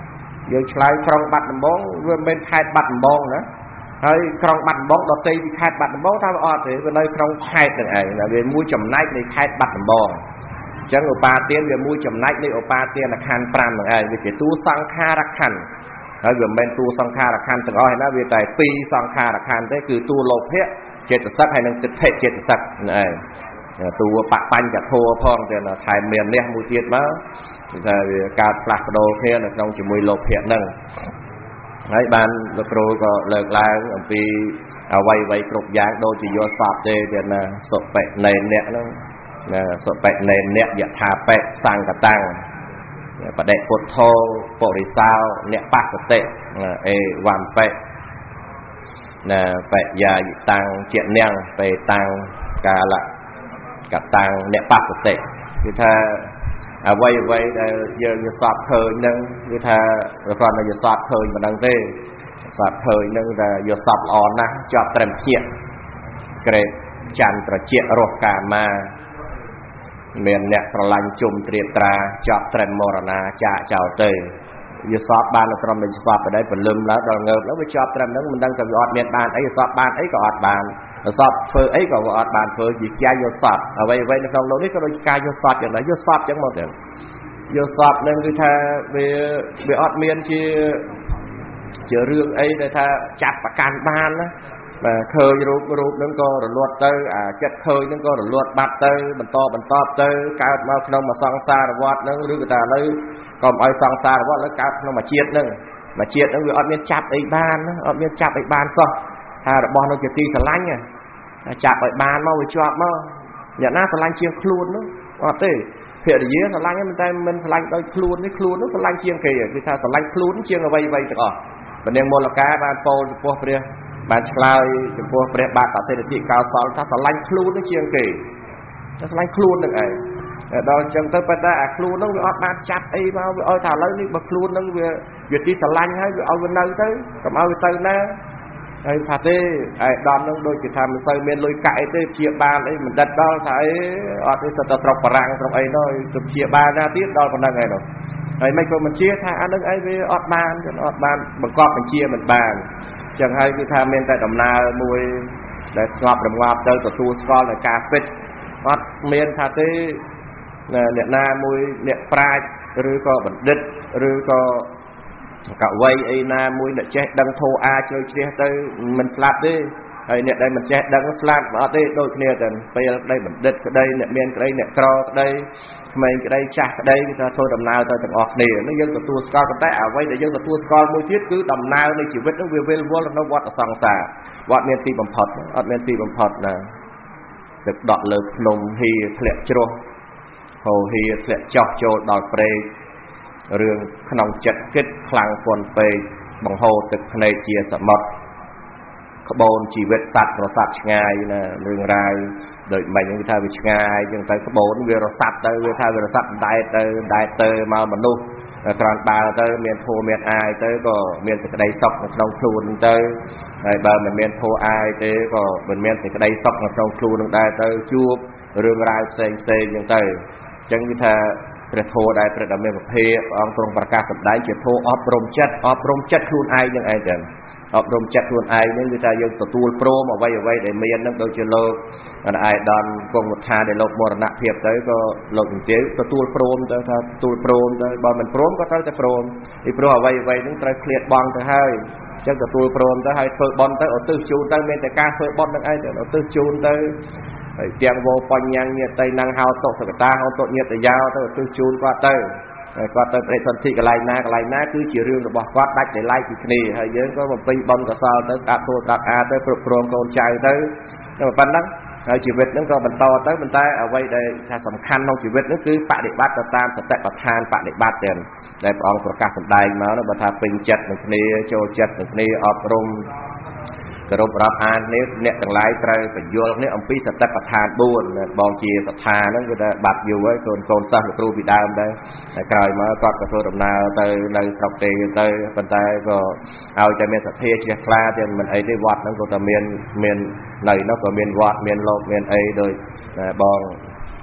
giờ lại trong bạch bong vừa bên khai bạch bong nữa hơi trong bạch bong đầu tiên khai bạch bong tao ở thì bên đây trong khai từng ấy là về mua chầm nách để khai bạch bong chẳng ở ba tiền về mua chầm nách đi ở ba tiền là khăn pram từng ấy về cái tu sang kha đặc khănហើយវាមិនទូសង្ខារខណ្ឌទាំងអស់ណាវាតែពីរសង្ខារខណ្ឌទេគឺទូលោភៈចេតសិកហើយនិងទិដ្ឋិចេតសិកហ្នឹងឯងទូបបញ្ញធัวផងតែថែមមាននេះមួយទៀតមកគឺថាវាការផ្លាស់ប្ដូរគ្នានៅក្នុងជាមួយលោភៈហ្នឹងហើយបានលោកគ្រូក៏លើកឡើងអំពីអ្វីអ្វីគ្រប់យ៉ាងដូចជាយកសពទេទៀតណាសុបិណេអ្នកហ្នឹងណាសុបិណេអ្នកយថាបិសង្កតាំងបដិពុទ្ធោបរិសោអ្នកបស្សតិអេវំបិណាបយាយតាំងជានាងបេតាំងកាលកតាំងអ្នកបស្សតិគឺថាអ្វីអ្វីដែលយើងយល់សពឃើញនឹងគឺថាគ្រាន់តែយល់សពឃើញមិនដឹងទេសពឃើញនឹងតែយល់សពល្អណាស់ជាប់ត្រឹមជាតិក្រេបច័ន្ទត្រជារស់កាមាមានអ្នកស្រឡាញ់ជុំត្រៀបត្រាចប់ត្រឹមមរណាចាកចោលទៅយល់សពបានត្រឹមតែស្បទៅដែរពលឹមឡើងដល់ងើបแล้วវាជាប់ត្រឹមហ្នឹងមិនដឹងថាវាអត់មានបានអីយល់សពបានអីក៏អត់បានយល់សពធ្វើអីក៏វាអត់បានធ្វើជាជាយល់សពអ្វីអ្វីនៅក្នុងលោកនេះក៏ដូចការយល់សពយ៉ាងដែរយល់សពចឹងមកទៅយល់សពនឹងគឺថាវាវាអត់មានជាជារឿងអីដែលថាចាត់ប្រកាន់បានណាបាទឃើញរូបរូបហ្នឹងក៏រលត់ទៅអាចិត្តឃើញហ្នឹងក៏រលត់បាត់ទៅបន្តបន្តទៅកើតមកក្នុងមួយសង្សារវដ្តហ្នឹងឬក៏ថាឥឡូវកុំឲ្យសង្សារវដ្តឥឡូវកើតក្នុងមួយជាតិហ្នឹងមួយជាតិហ្នឹងវាអត់មានចាប់អីបានណាអត់មានចាប់អីបានសោះថារបស់នោះជាទីស្រឡាញ់ចាប់ឲ្យបានមកវាជាប់មកអ្នកណាស្រឡាញ់ជាងខ្លួននោះអត់ទេភរិយាស្រឡាញ់មិនតែមិនស្រឡាញ់ដោយខ្លួននេះខ្លួននោះស្រឡាញ់ជាងគេគឺថាស្រឡាញ់ខ្លួនជាងអ្វីអ្វីទាំងអស់ព្រះនាងមូលកាបានពោលចំពោះព្រះបានឆ្លើយចំពោះព្រះបាទបសេនតិកោសលថាស្រឡាញ់ខ្លួននឹងជាងគេតែស្រឡាញ់ខ្លួននឹងឯងដល់អញ្ចឹងទៅប៉ុន្តែអាខ្លួននឹងវាអត់បានចាប់អីមកវាឲ្យថាឥឡូវនេះបើខ្លួននឹងវាវាទីស្រឡាញ់ហើយវាឲ្យវានៅទៅកុំឲ្យវាទៅណាហើយថាទេឯដំនឹងដូចជាថាមិនទៅមានលុយកាក់អីទេព្យាបាលអីមិនដិតដល់ថាអីអត់ទេទៅស្រុកបារាំងស្រុកអីនោះទៅព្យាបាលណាទៀតដល់ប៉ុណ្ណឹងឯនោះហើយមិនក៏បញ្ជាថាអានឹងអីវាអត់បានអត់បានបង្កប់បញ្ជាមិនបានចឹងហើយគឺថាមានតែដំណើរមួយដែលស្ងប់រងាប់ទៅទទួលស្គាល់នៃការពិតអត់មានថាទេអ្នកណាមួយអ្នកប្រាជ្ញឬក៏បណ្ឌិតឬក៏កវីអីណាមួយអ្នកចេះដឹងធោអាជ្រៅជ្រះទៅមិនស្លាប់ទេហើយអ្នកដែលមិនចេះដឹងស្លាប់អត់ទេដូចគ្នាទៅពេលក្តីបណ្ឌិតក្តីអ្នកមានក្តីអ្នកក្រក្តីក្មេងក្តីចាស់ក្តីគឺថាធ្វើដំណើរទៅទាំងអស់គ្នានេះយើងទទួលស្គាល់ប៉ុន្តែអ្វីដែលយើងទទួលស្គាល់មួយទៀតគឺដំណើរនៃជីវិតនឹងវាវិលវល់នៅវដ្តសង្សារវត្តមានទីបំផុតអត់មានទីបំផុតណាទឹកដក់លើភ្នំហៀធ្លាក់ជ្រោះហូរហៀធ្លាក់ចុះចូលដល់ព្រែករឿងក្នុងចិត្តគិតខ្លាំងពន់ពេកបង្ហូរទឹកភ្នែកជាសមុទ្រក្បូនជីវិតសត្វរស័ព្ទឆ្ងាយណារឿងរ៉ាវដូចមិនហ្នឹងថាវាឆ្ងាយចឹងទៅក្បូនវារស័ព្ទទៅវាថាវារស័ព្ទដែកទៅដែកទៅមកមនុស្សក្រាន់បាល់ទៅមានធัวមានអាយទៅក៏មានសេចក្តីសុខនៅក្នុងខ្លួនទៅហើយបើមិនមានធัวអាយទេក៏មិនមានសេចក្តីសុខនៅក្នុងខ្លួននឹងដែរទៅជួបរឿងរ៉ាវផ្សេងផ្សេងចឹងទៅចឹងគឺថាព្រះធម៌ដែលព្រះដ៏មានពភៈព្រះអង្គទ្រង់ប្រកាសសម្ដែងជាធម៌អប់រំចិត្តអប់រំចិត្តខ្លួនឯងនឹងឯងចឹងអប់រំចិត្តខ្លួនឯងនេះគឺថាយើងទទួលព្រមអ្វីអ្វីដែលមាននឹងដូចជាលោកអាយដានគង់វត្ថាដែលលោកមរណភាពទៅក៏លោកនិយាយទទួលព្រមទៅថាទទួលព្រមទៅបើមិនព្រមក៏ត្រូវតែព្រមពីព្រោះអ្វីអ្វីនឹងត្រូវឃ្លាតបង់ទៅហើយចឹងទទួលព្រមទៅហើយធ្វើបន់ទៅឧទ្ទិសជូនទៅមានតែការធ្វើបន់នឹងឯងទៅឧទ្ទិសជូនទៅហើយទាំងវោបញ្ញាញាតៃណងហៅតុសកតាហៅតុញាតយោទៅឧទ្ទិសជូនគាត់ទៅហើយគាត់ទៅប្រតិសន្ធិកន្លែងណាកន្លែងណាគឺជារឿងរបស់គាត់ដាច់ដោយឡែកពីគ្នាហើយយើងក៏បំពេញបន់កសលទៅស្ដាប់ធម៌ស្ដាប់អាទៅគ្រប់គ្រងកូនចៅទៅតែប៉ុណ្ណឹងហើយជីវិតហ្នឹងក៏បន្តទៅប៉ុន្តែអ្វីដែលថាសំខាន់ក្នុងជីវិតហ្នឹងគឺបដិបត្តិទៅតាមសតិប្បដ្ឋានបដិបត្តិទាំងដែលព្រះអង្គប្រកាសសម្ដែងមកនោះបើថាពេញចិត្តនឹងគ្នាចូលចិត្តនឹងគ្នាអប់រំគោរពរាប់អាននេះអ្នកទាំងឡាយត្រូវបញ្យល់នេះអំពីសតិប្បដ្ឋានបួនបងជាសត្ថាហ្នឹងគឺថាបាត់យូរហើយកូនកូនសិស្សលោកគ្រូពីដើមដែរតែក្រោយមកគាត់ក៏ធ្វើដំណើរទៅនៅស្រុកទេទៅប៉ុន្តែក៏ឲ្យតែមានសទ្ធាជ្រះថ្លាតែមិនអីទេវត្តហ្នឹងក៏តែមានមាននៅនោះក៏មានវត្តមានលោកមានអីដោយបង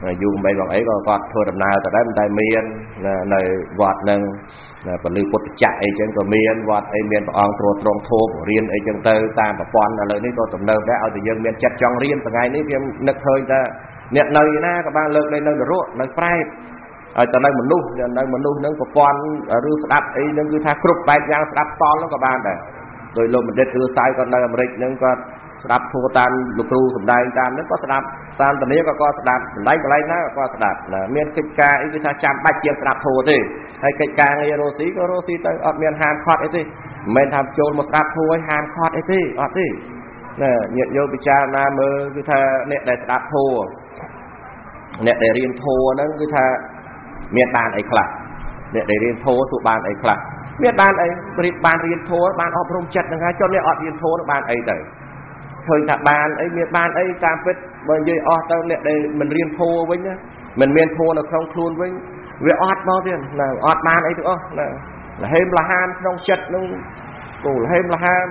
dù mấy bọn ấy có gọt thôi đầm nào tại đấy mình tại miền này gọt nâng và lưu bút chạy trên của miền gọt ấy miền bọn trồ trông thô riêng ấy chân tơ tam và con là lời này có tầm nâu đã ở từ dân miền chặt trong riêng từ ngày này phim nực hơi ta nhật nơi na các bạn lợn đây nơi được ruộng nơi phai ở từ đây mình nu nơi mình nu nâng của con ở rư đạp ấy nâng cứ tha cướp bài giang đạp to lắm các bạn này rồi lùm mình đứt cứ sai con nơi mình nâng con đạp thua tan lục ru sầm đai tan nó có đạp tan tậnนี้ก็ก็đạp lấy cái lấy nóก็đạp là miền kinh ca ấy cứ tha chạm bạch chiêm đạp thua đi hay kinh ca ngay rô xí có rô xí tới ở miền hàm khót ấy đi mình tham chôn một đạp thua hàm khót ấy đi ở đi nè nhiệt vô bị cha na mơ cứ tha nè để đạp thua nè để riêng thua nó cứ tha miền bàn ấy khạc nè để riêng thua tụ bàn ấy khạc miền bàn ấy riêng bàn riêng thua bàn ọp rung chặt là cho nên ọp riêng thua nó bàn ấy tới thời thà bàn ấy miền bàn ấy tam phết bởi vì ọt tao nè để mình riêng thua với nhá mình miền thua là không luôn với về ọt nó tiền là ọt bàn ấy nữa là là thêm là ham trong chặt nó cũng là thêm là ham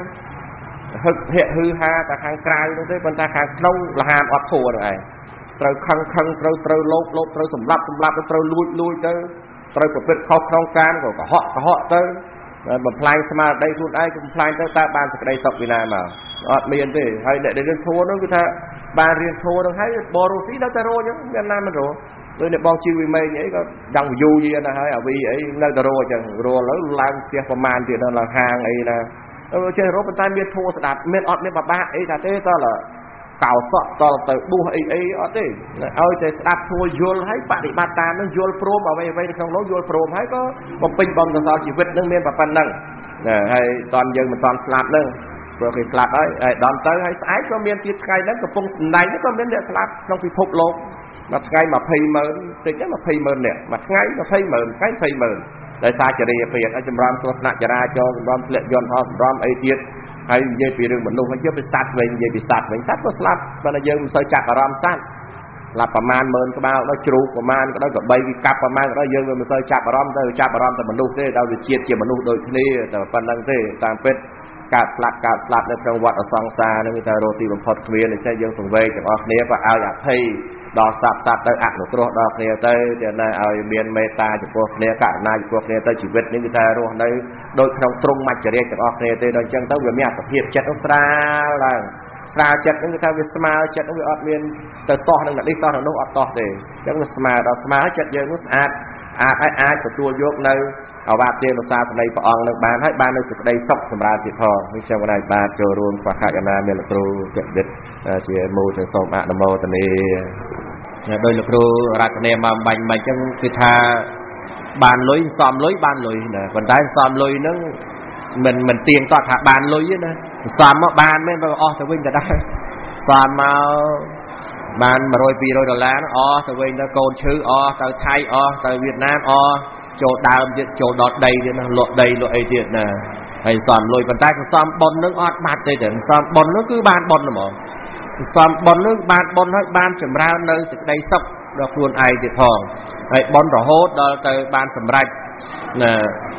hực hiện hư ha ta hàng cài nó thế bên ta hàng trong là ham ọt thua này trời khăng khăng trời trời lốp lốp trời sầm lấp sầm lấp trời lui lui tới trời của phết khóc trong can của cả họ cả họ tới bật play mà đây luôn ai cũng play tới ta bàn từ đây sọc Việt Nam mà ọt miền thế hay để để riêng thua nó cứ tha ba riêng thua nó thấy bò rô xí đâu ta rô chứ Việt Nam mình rồi tôi để bao chiêu vì mày nhảy có đăng du gì là hay ở vì ấy nơi ta rô chẳng rô lớn lang kiaประมาณthì nó là hàng ấy là chơi rô bên tai miền thua đạp miền ọt miền bà ba ấy là thế ta là cào sọ to là từ bu ấy ấy ọt đấy ơi chơi đạp thua vô hay bạn đi ba ta nó vô pro mà vậy vậy không nói vô pro hay có một pin bom từ sao chỉ vứt nước miền bà pan nâng hay toàn dân mình toàn slap nâng rồi cái slap ấy đòn tới hay ái cho miền tiết cây nó có phong này nó có miền địa slap trong cái phục lô mà ngay mà phi mờn thì cái mà phi mờn nè mà ngay mà phi mờn cái phi mờn để xa chỉ đi phiền ở trong ram tôi nãy chỉ ra cho ram lệ dọn họ ram ấy tiết hay về phía đường mình luôn hay chưa bị sát về về bị sát về sát có slap và là dân soi chặt ram sát làประมาณหมื่นก็มาแล้วจูประมาณก็ได้กับใบวิกับประมาณก็ได้เยอะเลยมันเคยจับรอมได้จับรอมแต่มันดูได้เราจะเชียร์เชียร์มันดูโดยที่แต่ปันดังที่ตามเป็ดกาดหลักกาดหลักในจังหวัดอสองซาในมิตรโรตีบำพดเคลียร์ในใจยังส่งเวจากออกเนี้ยก็เอาอยากให้ดอกสับสับได้อัดหนุกรดอกเนี้ยได้เดี๋ยวนายเอาเมียนเมตาจากพวกเนี้ยกะนายจากพวกเนี้ยได้ชีวิตในมิตรโรในโดยตรงตรงมาจะเรียกจากออกเนี้ยได้โดยจังต้องเวียนมีอัตเพียบจัดอัตราอะไรสาจัดนั่นคือการวิสมาจัดนั่นคืออดเมียนแต่ต่อหนึ่งนั่นนี่ต่อหนึ่งนู้นอดต่อเดียจังวิสมาเราสมาจัดเยอะนู้นอาจอาจไอ้อาจตัวโยกในเอาบาดเจ็บมาซาในปองในบ้านให้บ้านในสุดในซอกสำราญติดทองไม่ใช่ว่าในบ้านโจรวมฝากขายนาเมียนครูเจ็ดเด็ดเชียร์มูจังสมอะนโมตนีโดยครูรัตเนียมาบังบังจังคือทาบ้านลอยซ้อมลอยบ้านลอยนะคนได้ซ้อมลอยนั่งmình mình tiền to thả bàn lối với nè xàm mà bàn mấy mà o sẽ win cả đây xàm mà bàn mà rồi vì rồi đòi lá nó o sẽ win nó cồn chữ o từ Thái o từ Việt Nam o chỗ đào chỗ đọt đầy thì nó lột đầy lột ấy tiền nè hay xàm lối còn tay còn xàm bồn nước ọt mặt đây để xàm bồn nó cứ bàn bồn mà xàm bồn nước bàn bồn hết bàn chầm ra nơi sẽ đầy sốc được luôn ai thì thòng hay bồn rõ hốt đó từ bàn sầm rạch nè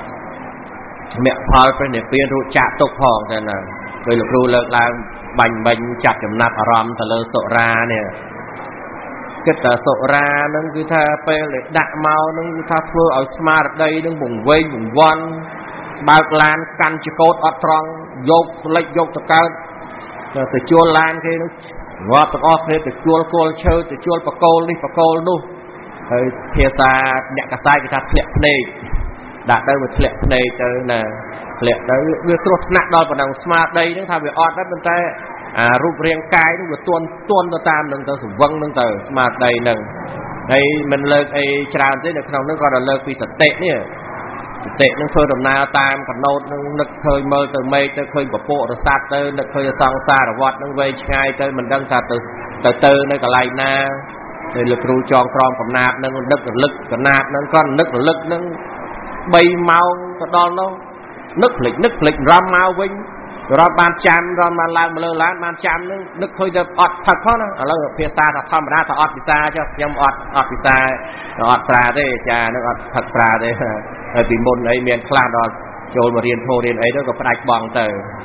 mẹ phơiไปเนี่ยเปลี่ยนรูจ่าตกพองแต่น่ะโดยหลวงครูเลิกลาบังบังจับจำนับอารมณ์แต่เลยโสราเนี่ยก็แต่โสรานั่นคือถ้าไปเลยดักเมานั่นคือถ้าเพื่อเอาสมาร์ทได้นั่งบุ่งเว้ยบุ่งวันบางลานกันจะโคตรอัดตรองยกเล็กยกตะการแต่จวนลานแค่นั้นว่าตะออกเนี่ยแต่จวนโกลเชอแต่จวนปะโกลนี่ปะโกลนู่นเฮ้ยเพียซาเนี่ยกระไซกระทับเพียเพลย์đã đây một lệ này tới nè lệ tới việc cột nặng đôi vào đồng smart đây những thằng việc ọt đó bên tay à rụp riêng cái nó vừa tuôn tuôn từ tam đừng tới vâng đừng tới smart đây đừng đây mình lơ cái tràn tới được không nó còn là lơ vì thật tệ nhỉ tệ nó phơi đồng na tam còn nốt nó nực khơi mơ từ mây tới khơi bờ bộ rồi sát tới nực khơi sang xa rồi vọt nó về ngay tới mình đang sát từ từ từ nơi cả lại na thì lực ru tròn tròn còn nạp nó nực lực còn nạp nó con nực lực nó bay mau có đòn đâu nứt lịch nứt lịch ram mau vinh ram ban chăn ram ban lang lơ lán ban chăn nó nứt thôiจะอดthật thôi nó ở lâu phía xa thật thầm ra thật ọt phía xa cho nhưng ọt ọt phía xa ọt xa đấy cha nó ọt thật xa đấy ở tìm môn ấy miền khla đó trôi mà riêng thô riêng ấy đó có phải bbằng từ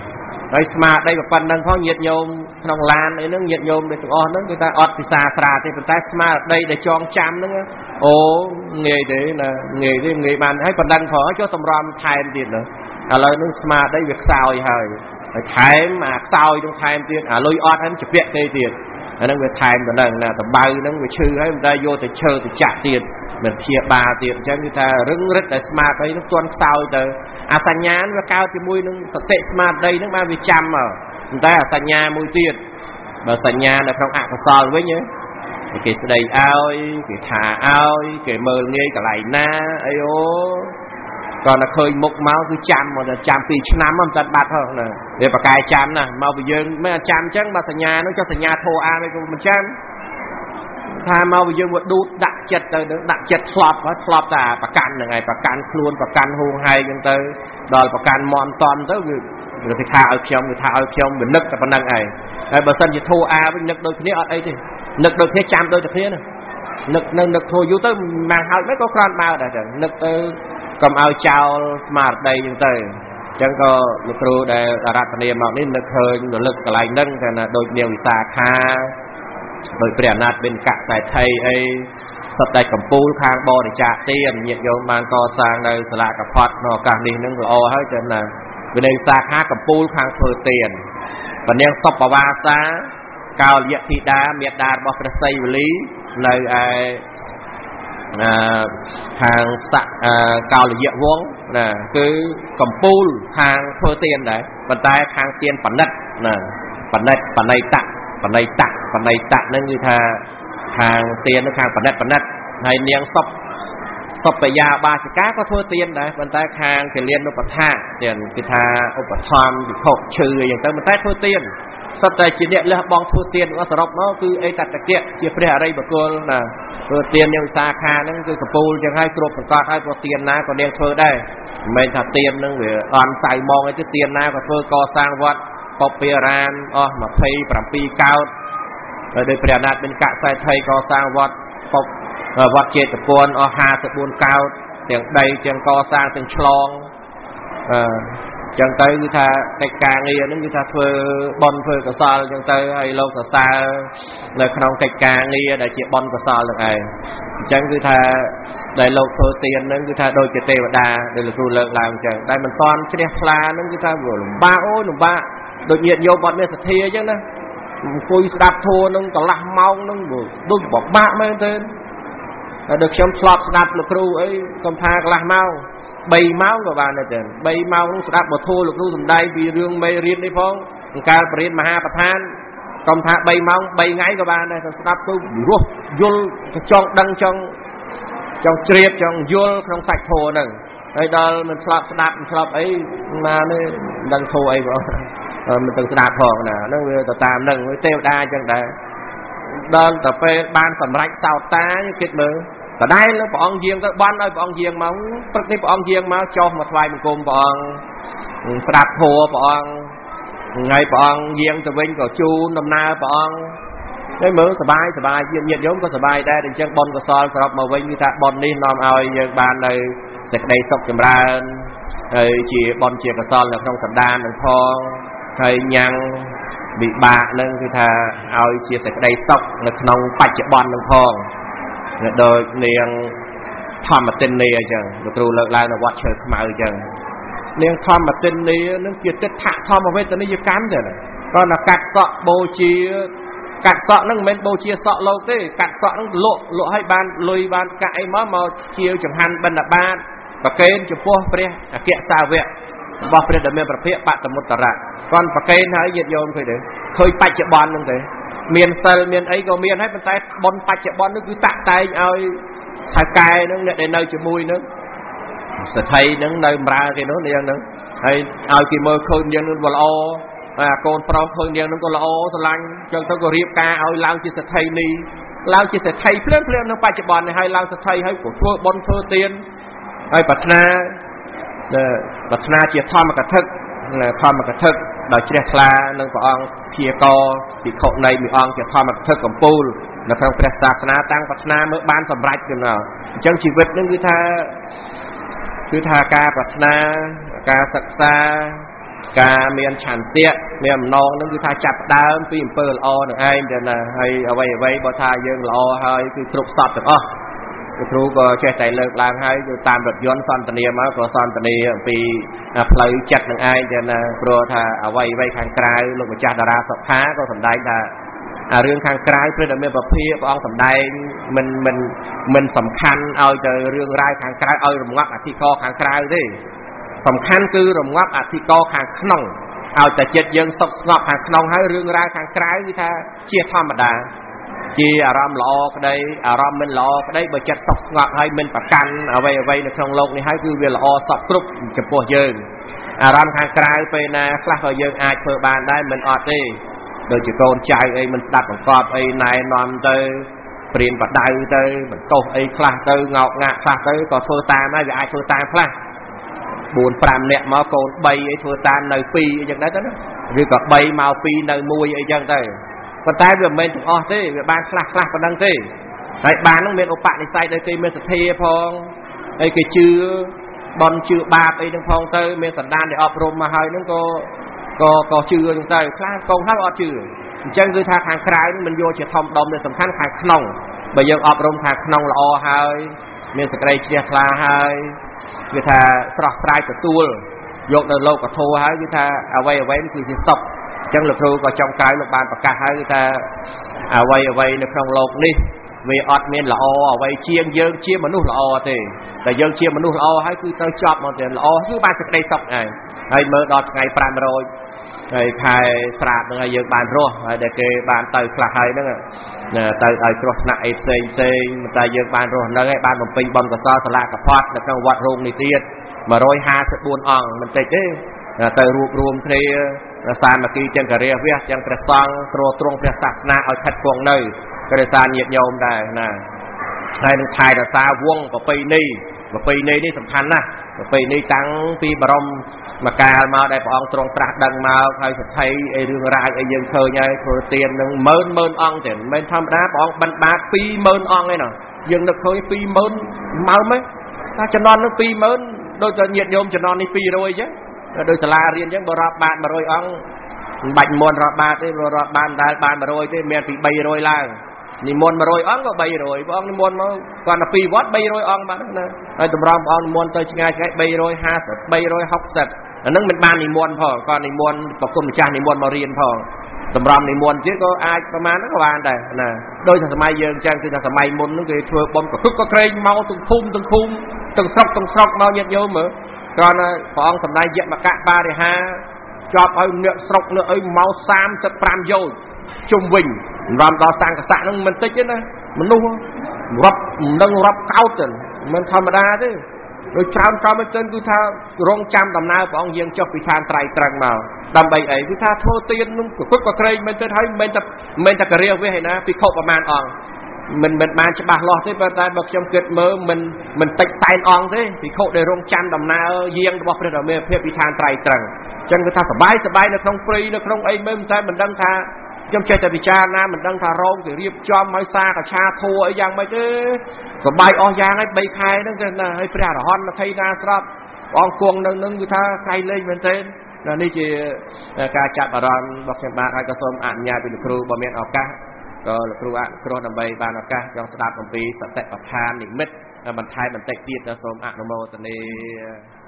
ហើយស្មារតីប៉ុណ្ណឹងផងញាតិញោមក្នុងឡានអីហ្នឹងញាតិញោមដែលទាំងអស់ហ្នឹងគឺថាអត់ពិសាស្រាទេប៉ុន្តែស្មារតីដែលចងចាំហ្នឹងអូងាយទេណាងាយទេងាយបានហើយប៉ុណ្ណឹងផងចុះតម្រាំថែមទៀតណាឥឡូវហ្នឹងស្មារតីវាខ្សោយហើយហើយថែមអាខ្សោយនឹងថែមទៀតអាលុយអត់ហ្នឹងជាពាក់ទេទៀតអាហ្នឹងវាថែមទៅហ្នឹងណាតបៅហ្នឹងវាឈឺហើយមិនដែលយកទៅឈើទៅចាក់ទៀតមិនព្យាបាលទៀតអញ្ចឹងគឺថារឹងរិតតែស្មារតីហ្នឹងទាន់ខ្សោយទៅអាសញ្ញាណវាកើតជាមួយនឹងសតិស្មារតីហ្នឹងបានវាចាំមកប៉ុន្តែអាសញ្ញាមួយទៀតបើសញ្ញានៅក្នុងអកុសលវិញគេស្ដីឲ្យគេថាឲ្យគេមើលងាយកន្លែងណាអីអូគាត់តែឃើញមុខមកគឺចាំមកតែចាំពីឆ្នាំមិនតាន់បាត់ហ្នឹងណាវាប្រកែចាំណាមកពីយើងមិនចាំអញ្ចឹងបើសញ្ញានោះចុះសញ្ញាធោអាមិនក៏មិនចាំថាមកពីយើងមកឌូតដាក់ចិត្តទៅដាក់ចិត្តឆ្លប់ឆ្លប់តែប្រកាន់ហ្នឹងហើយប្រកាន់ខ្លួនប្រកាន់ហួងហែងអញ្ចឹងទៅដល់ប្រកាន់មន់តន់ទៅវាគេថាឲ្យខ្ញុំគេថាឲ្យខ្ញុំវានឹកតែប៉ុណ្្នឹងឯងហើយបើសិនជាធោអាវិញនឹកដូចគ្នាអត់អីទេនឹកដូចគ្នាចាំដូចតែគ្នាណានឹកនៅនឹកធោយូរទៅមកហើយមិនក៏ក្រាន់មកដែរចឹងនឹកទៅកុំឲ្យចោលស្មារតីអញ្ចឹងទៅអញ្ចឹងក៏លោកគ្រូដែលរតនាមកនេះនឹកឃើញរលឹកកន្លែងហ្នឹងថាដូចនាងវិសាខាដោយព្រះអនាថបិណ្ឌកសែថីអីសត្វតែកម្ពូលខាងបរិច្ចាគទានញាតិញោមបានកសាងនៅសាលាកផាត់នៅឱកាសនេះនឹងល្អហើយចឹងណាវិន័យសាខាកម្ពូលខាងធ្វើទានពនាងសុបវាសាកោលយធីតាមេដារបស់ព្រះសីវលីនៅឯខាងស័កកោលយៈវងណាគឺកម្ពូលខាងធ្វើទានដែរប៉ុន្តែខាងទានបណ្ឌិតណាបណ្ឌិតបណៃតៈបណៃតៈបណៃតៈហ្នឹងគឺថាខាងទានខាងបណ្ឌិតបណ្ឌិតហើយនាងសុបសុបយាបាសិកាក៏ធ្វើទានដែរប៉ុន្តែខាងគលានុបដ្ឋាទានគឺថាឧបត្ថម្ភវិភពឈឺអញ្ចឹងទៅប៉ុន្តែធ្វើទានសុទ្ធតែជាអ្នកលះបង់ធ្វើទានសរុបមកគឺអេតតកៈជាព្រះអរិយបុគ្គលណាធ្វើទាននាងវិសាខាហ្នឹងគឺកពូលអញ្ចឹងហើយគ្រប់ប្រកាសហើយព្រោះទានណាក៏នាងធ្វើដែរមិនមែនថាទានហ្នឹងវាអន់សៅម៉ងអីទេទានណាក៏ធ្វើកសាងវត្តបពារានអស់ម្ភៃប្រាំពីរកោដហើយដោយព្រះអនាថបិណ្ឌកសែថីកសាងវត្តបវត្តចេតពុនអស់ห้าสิบสี่កោដទាំងដីទាំងកសាងទាំងឆ្លងអឺចឹងទៅគឺថាកិច្ចការងារហ្នឹងគឺថាធ្វើបន់ធ្វើកុសលចឹងទៅហើយលោកសរសើរនៅក្នុងកិច្ចការងារដែលជាបន់កុសលហ្នឹងឯងអញ្ចឹងគឺថាដែលលោកធ្វើទានហ្នឹងគឺថាដូចជាទេវតាដែលលោកគ្រូលើកឡើងអញ្ចឹងដែលមិនតាន់ជ្រះថ្លាហ្នឹងគឺថាលំបាកអូយលំបាកដូចញាតិញោមអត់មានសទ្ធាអញ្ចឹងណាអង្គុយស្ដាប់ធម៌ហ្នឹងកន្លះម៉ោងហ្នឹងដូចបបាក់មែនទេតែដូចខ្ញុំធ្លាប់ស្ដាប់លោកគ្រូអីកុំថាកន្លះម៉ោងបីម៉ោងក៏បានដែរទេបីម៉ោងនោះស្ដាប់បទធម៌លោកគ្រូសំដែងពីរឿងមេរៀននេះផងអង្កាលបរិញ្ញាមហាប្រធានកុំថាបីម៉ោងបីថ្ងៃក៏បានដែរស្ដាប់ទៅរស់យល់ចង់ដឹងចង់ចង់ជ្រាបចង់យល់ក្នុងសាច់ធម៌ហ្នឹងហើយដល់មិនឆ្លាប់ស្ដាប់មិនឆ្លាប់អីណានេះមិនដឹងធម៌អីបងមិនទៅស្ដាប់ផងណាហ្នឹងវាទៅតាមហ្នឹងទេវតាអញ្ចឹងដែរដល់ទៅពេលបានសម្រេចសោតាគិតមើលតដែលព្រះអង្គយាងទៅបានឲ្យព្រះអង្គយាងមកព្រឹកនេះព្រះអង្គយាងមកចុះមកថ្វាយបង្គំព្រះអង្គស្ដាប់ធម៌ព្រះអង្គថ្ងៃព្រះអង្គយាងទៅវិញក៏ជូនដំណើរព្រះអង្គហើយមើលសบายសบายញាតិញោមក៏សบายដែរអញ្ចឹងបុណ្យកុសលសរុបមកវិញគឺថាបុណ្យនេះនាំឲ្យយើងបាននៅសេចក្តីសុខចម្រើនហើយជាបុណ្យជាកុសលនៅក្នុងសន្តាននឹងផងហើយញ៉ាំងវិបាកនឹងគឺថាឲ្យជាសេចក្តីសុខនៅក្នុងបច្ចុប្បន្ននឹងផងដោយនាងធម្មទិនីអញ្ចឹងលោកគ្រូលើកឡើងនៅវត្តឈើខ្មៅអញ្ចឹងនាងធម្មទិនីនឹងជាទិដ្ឋធម្មវេទនីយកម្មចឹងគាត់ថាកាត់សក់បូជាកាត់សក់នឹងមិនមែនបូជាសក់លោកទេកាត់សក់នឹងលក់លក់ឲ្យបានលុយបានកាក់អីមកមកជាចង្ហាន់បិណ្ឌបាតប្រកេនចំពោះព្រះអគ្គសាវករបស់ព្រះដ៏មានព្រះភ័ក្ត្របតមុត្តរៈគាត់ប្រកេនហើយញាតិញោមឃើញទេឃើញបច្ចុប្បន្នហ្នឹងទេមានសិលមានអីក៏មានហើយប៉ុន្តែបុណ្យបច្ចុប្បន្ននោះគឺតាក់តែងឲ្យថៅកែហ្នឹងអ្នកដែលនៅជាមួយនឹងសទ្ធិហ្នឹងនៅបម្រើគេនោះនាងហ្នឹងហើយឲ្យគេមើលឃើញនាងហ្នឹងល្អអាកូនប្រុសឃើញនាងហ្នឹងក៏ល្អស្រឡាញ់ចឹងទៅក៏រៀបការឲ្យឡើងជាសទ្ធិនេះឡើងជាសទ្ធិភ្លាមភ្លាមនៅបច្ចុប្បន្ននេះហើយឡើងសទ្ធិហើយក៏ធ្វើបុណ្យធ្វើទានហើយប្រាថ្នាប្រាថ្នាជាធម្មកថាធម្មកថាដោយជ្រះថ្លានឹងព្រះអង្គព្យាករភិក្ខុនៃមួយអង្គជាធម្មកថាកម្ពូលនៅក្នុងព្រះសាសនាតាំងប្រាថ្នាមើលបានសម្រេចទៅណោះអញ្ចឹងជីវិតនឹងគឺថាគឺថាការប្រាថ្នាការសិក្សា ca miền chăn tiệt miền non nó cứ tha chặt đá phim pơ lo được ai để là hay ở vậy vậy bao tha dương lo hay cứ trục sọt được khôngครูก็แช่ใจเลิกล้างให้ตามรถยนต์ซอนตเนียมาก็ซอนตเนียปีเพลย์จัดหนึ่งไอ้เจนโปรธาเอาไว้ไว้ข้างกลางลงมาจัดดาราสภาก็สำได้แต่เรื่องข้างกลางเพื่อนเมื่อประเภทองสำได้มันมันมันสำคัญเอาแต่เรื่องรายข้างกลางเอารำงับอธิกรข้างกลางดิสำคัญคือรำงับอธิกรข้างขนมเอาแต่เจ็ดยังสกงบข้างขนมให้เรื่องรายข้างกลางที่ท่าเชี่ยธรรมดาจีอารมณ์หลอกได้อารมณ์มันหลอกได้บริจาคสกงบให้มันประกันเอาไว้ไว้ในคลองโลกนี้ให้คือเวลาอสอบกรุ๊ปจะปวดเยินอารมณ์ข้างกลางไปนะคลาสเขาเยินอาจเพิ่มบานได้มันอดได้โดยจะโกนใจไอ้มันดัดของกอบไอ้นายนอนเตยเปลี่ยนปัดได้เตยมันโตไอ้คลาสเตยเงาหงะคลาสเตยก็เพิ่มตามไม่ไปไอ้เพิ่มตามคลาสบุญปรามเนี่ยมาโกนใบไอ้เพิ่มตามในปีอย่างนั้นนะหรือกับใบมาปีในมวยไอ้ยังเตยคนตายแบบไม่ถึงอ๋อเต้แบบบ้านคลาสคลาสคนดังเต้ไอ้บ้านต้องเป็นโอปะในไซด์ได้เต้เมสเทพองไอ้เกจือบอลจือบาปไอ้ทั้งพองเต้เมสันดานได้อบรมมาให้นั่นก็ก็ก็จือตั้งแต่คลาสกองทัพอจือจังคือทางทางคลายมันโยจะทอมดอมในสำคัญทางขนมใบยังอบรมทางขนมละอให้เมสกระไรเชียคลาให้คือทางสระปลายกับตัวยกเดินโลกกับโทให้คือทางเอาไว้เอาไว้มันคือสิสต็อปจังหลักครูก็จงกายลูกบานประกาศให้แต่เอาไว้เอาไว้ในครองโลกนี่เวออดเมนละอเอาไว้เชียงเยิงเชียมนุษย์ละอเตแต่เยิงเชียมนุษย์ละอให้คือเตยจอบมาเตละอคือบานจะได้สอบไงให้เมื่อดอดไงปรามโรยไอ้พายปราบไงเยิงบานรัวเด็กบานเตยคลาให้นั่นเนี่ยเตยไอ้กรดหนักไอ้เซงเซงแต่เยิงบานรัวนั่นไอ้บานมันเป็นบอลกระซ้อสละกระพอดในครองวัดรุ่งนิเทียมาโรยห้าสิบบุญอ่องมันเตยเตยรูปรวมเคลียสารมากีจังกระเรียเวียจังกระซังโตรตรงพระศาสนาเอาชัดพวงเนยกระสานเหยียดโยมได้นะให้หนึ่งไทยแต่ซาวงกับปีนี้กับปีนี้นี่สำคัญนะกับปีนี้ตั้งปีบรมมาการมาได้พระองค์ตรงตรัสดังมาใครจะไทยไอเรื่องรายไอยังเคยไงโปรเตียนหนึ่งเมินเมินอ่องเห็นไม่ธรรมดาพระองค์บรรดาปีเมินอ่องไงเนาะยังนึกเคยปีเมินเมาไหมถ้าจะนอนนึกปีเมินโดยจะเหยียดโยมจะนอนในปีโรยใช่โดยสลาเรียนยังบรอบานมาโรยอ่องบัดมวนรอบบาที่รอบบานได้บานมาโรยที่เมียนปีใบโรยล่างนิมนต์มาโรยอ่องก็ใบโรยอ่องนิมนต์มาก่อนปีวัดใบโรยอ่องบ้านนะไอ้ตุ่มรอมอ่องนิมนต์ตัวชิงไงใช้ใบโรยห้าสิบใบโรยหกสิบอันนั้นเป็นบ้านนิมนต์พอก่อนนิมนต์ปกติชานิมนต์มาเรียนพอตุ่มรอมนิมนต์ที่ก็อาจประมาณนั้นก็วางได้นะโดยสมัยเยิงจังคือสมัยมนต์นั่นคือทัวร์บอลก็ทุกก็เคยเมาตึงพุ่มตึงพุ่มตึงซอกตึงซอกเมาเยอะเยอะเหมือนก่อนพอองสมัยเยอะมากะบาเลยฮะจอบเอาเนื้อสกเนื้อไอ้เมาสามจะปรามโยจุ่มวิ่งรำต่อสร้างกษัตริย์นั่งมันติดนะมันนุ่มรับนั่งรับเก้าจนมันธรรมดาดิโดยชาวชาวมันจนคือท่าร้องจำดำนาพระองค์ยังจบพิธานไตรตรังมาดำใบไอ้คือท่าโทษเตียนนุ่มกุ๊กก็เคยมันจะให้มันจะมันจะกระเรียกไว้ให้นะพิโคประมาณอ่องมันมันมาจะบาหลอดที่ประธานบอกจำเกิดเมื่อมันมันติดไตอ่องที่พิโคได้ร้องจำดำนาเยียงบอกพระเราเมื่อเพื่อพิธานไตรตรังจังก็ท่าสบายสบายในครองฟรีในครองไอ้เมื่อมันใช่มันดังท่าจำเจตวิจารณ์นะมันดังท่าร้องถึงเรียบจอมไม้ซากับชาโทไอ้ยังไม่เด้อสบายออกยางไอ้ใบพายนั่นกันนะให้พระฮอนไทยนาสรับอองกวงนั่งนั่งอยู่ท่าใครเลยเหมือนเต้นนั่นนี่คือการจับอารมณ์บอกอย่างบางไอ้กระทรวงอ่านยาเป็นครูบำเพ็ญออกกะก็ครูอ่ะครูนำใบบานออกกะยังสตาร์ทของปีสเต็ปประธานนิมิตบรรทายบรรเทกตีนกระทรวงอ่านโมตเน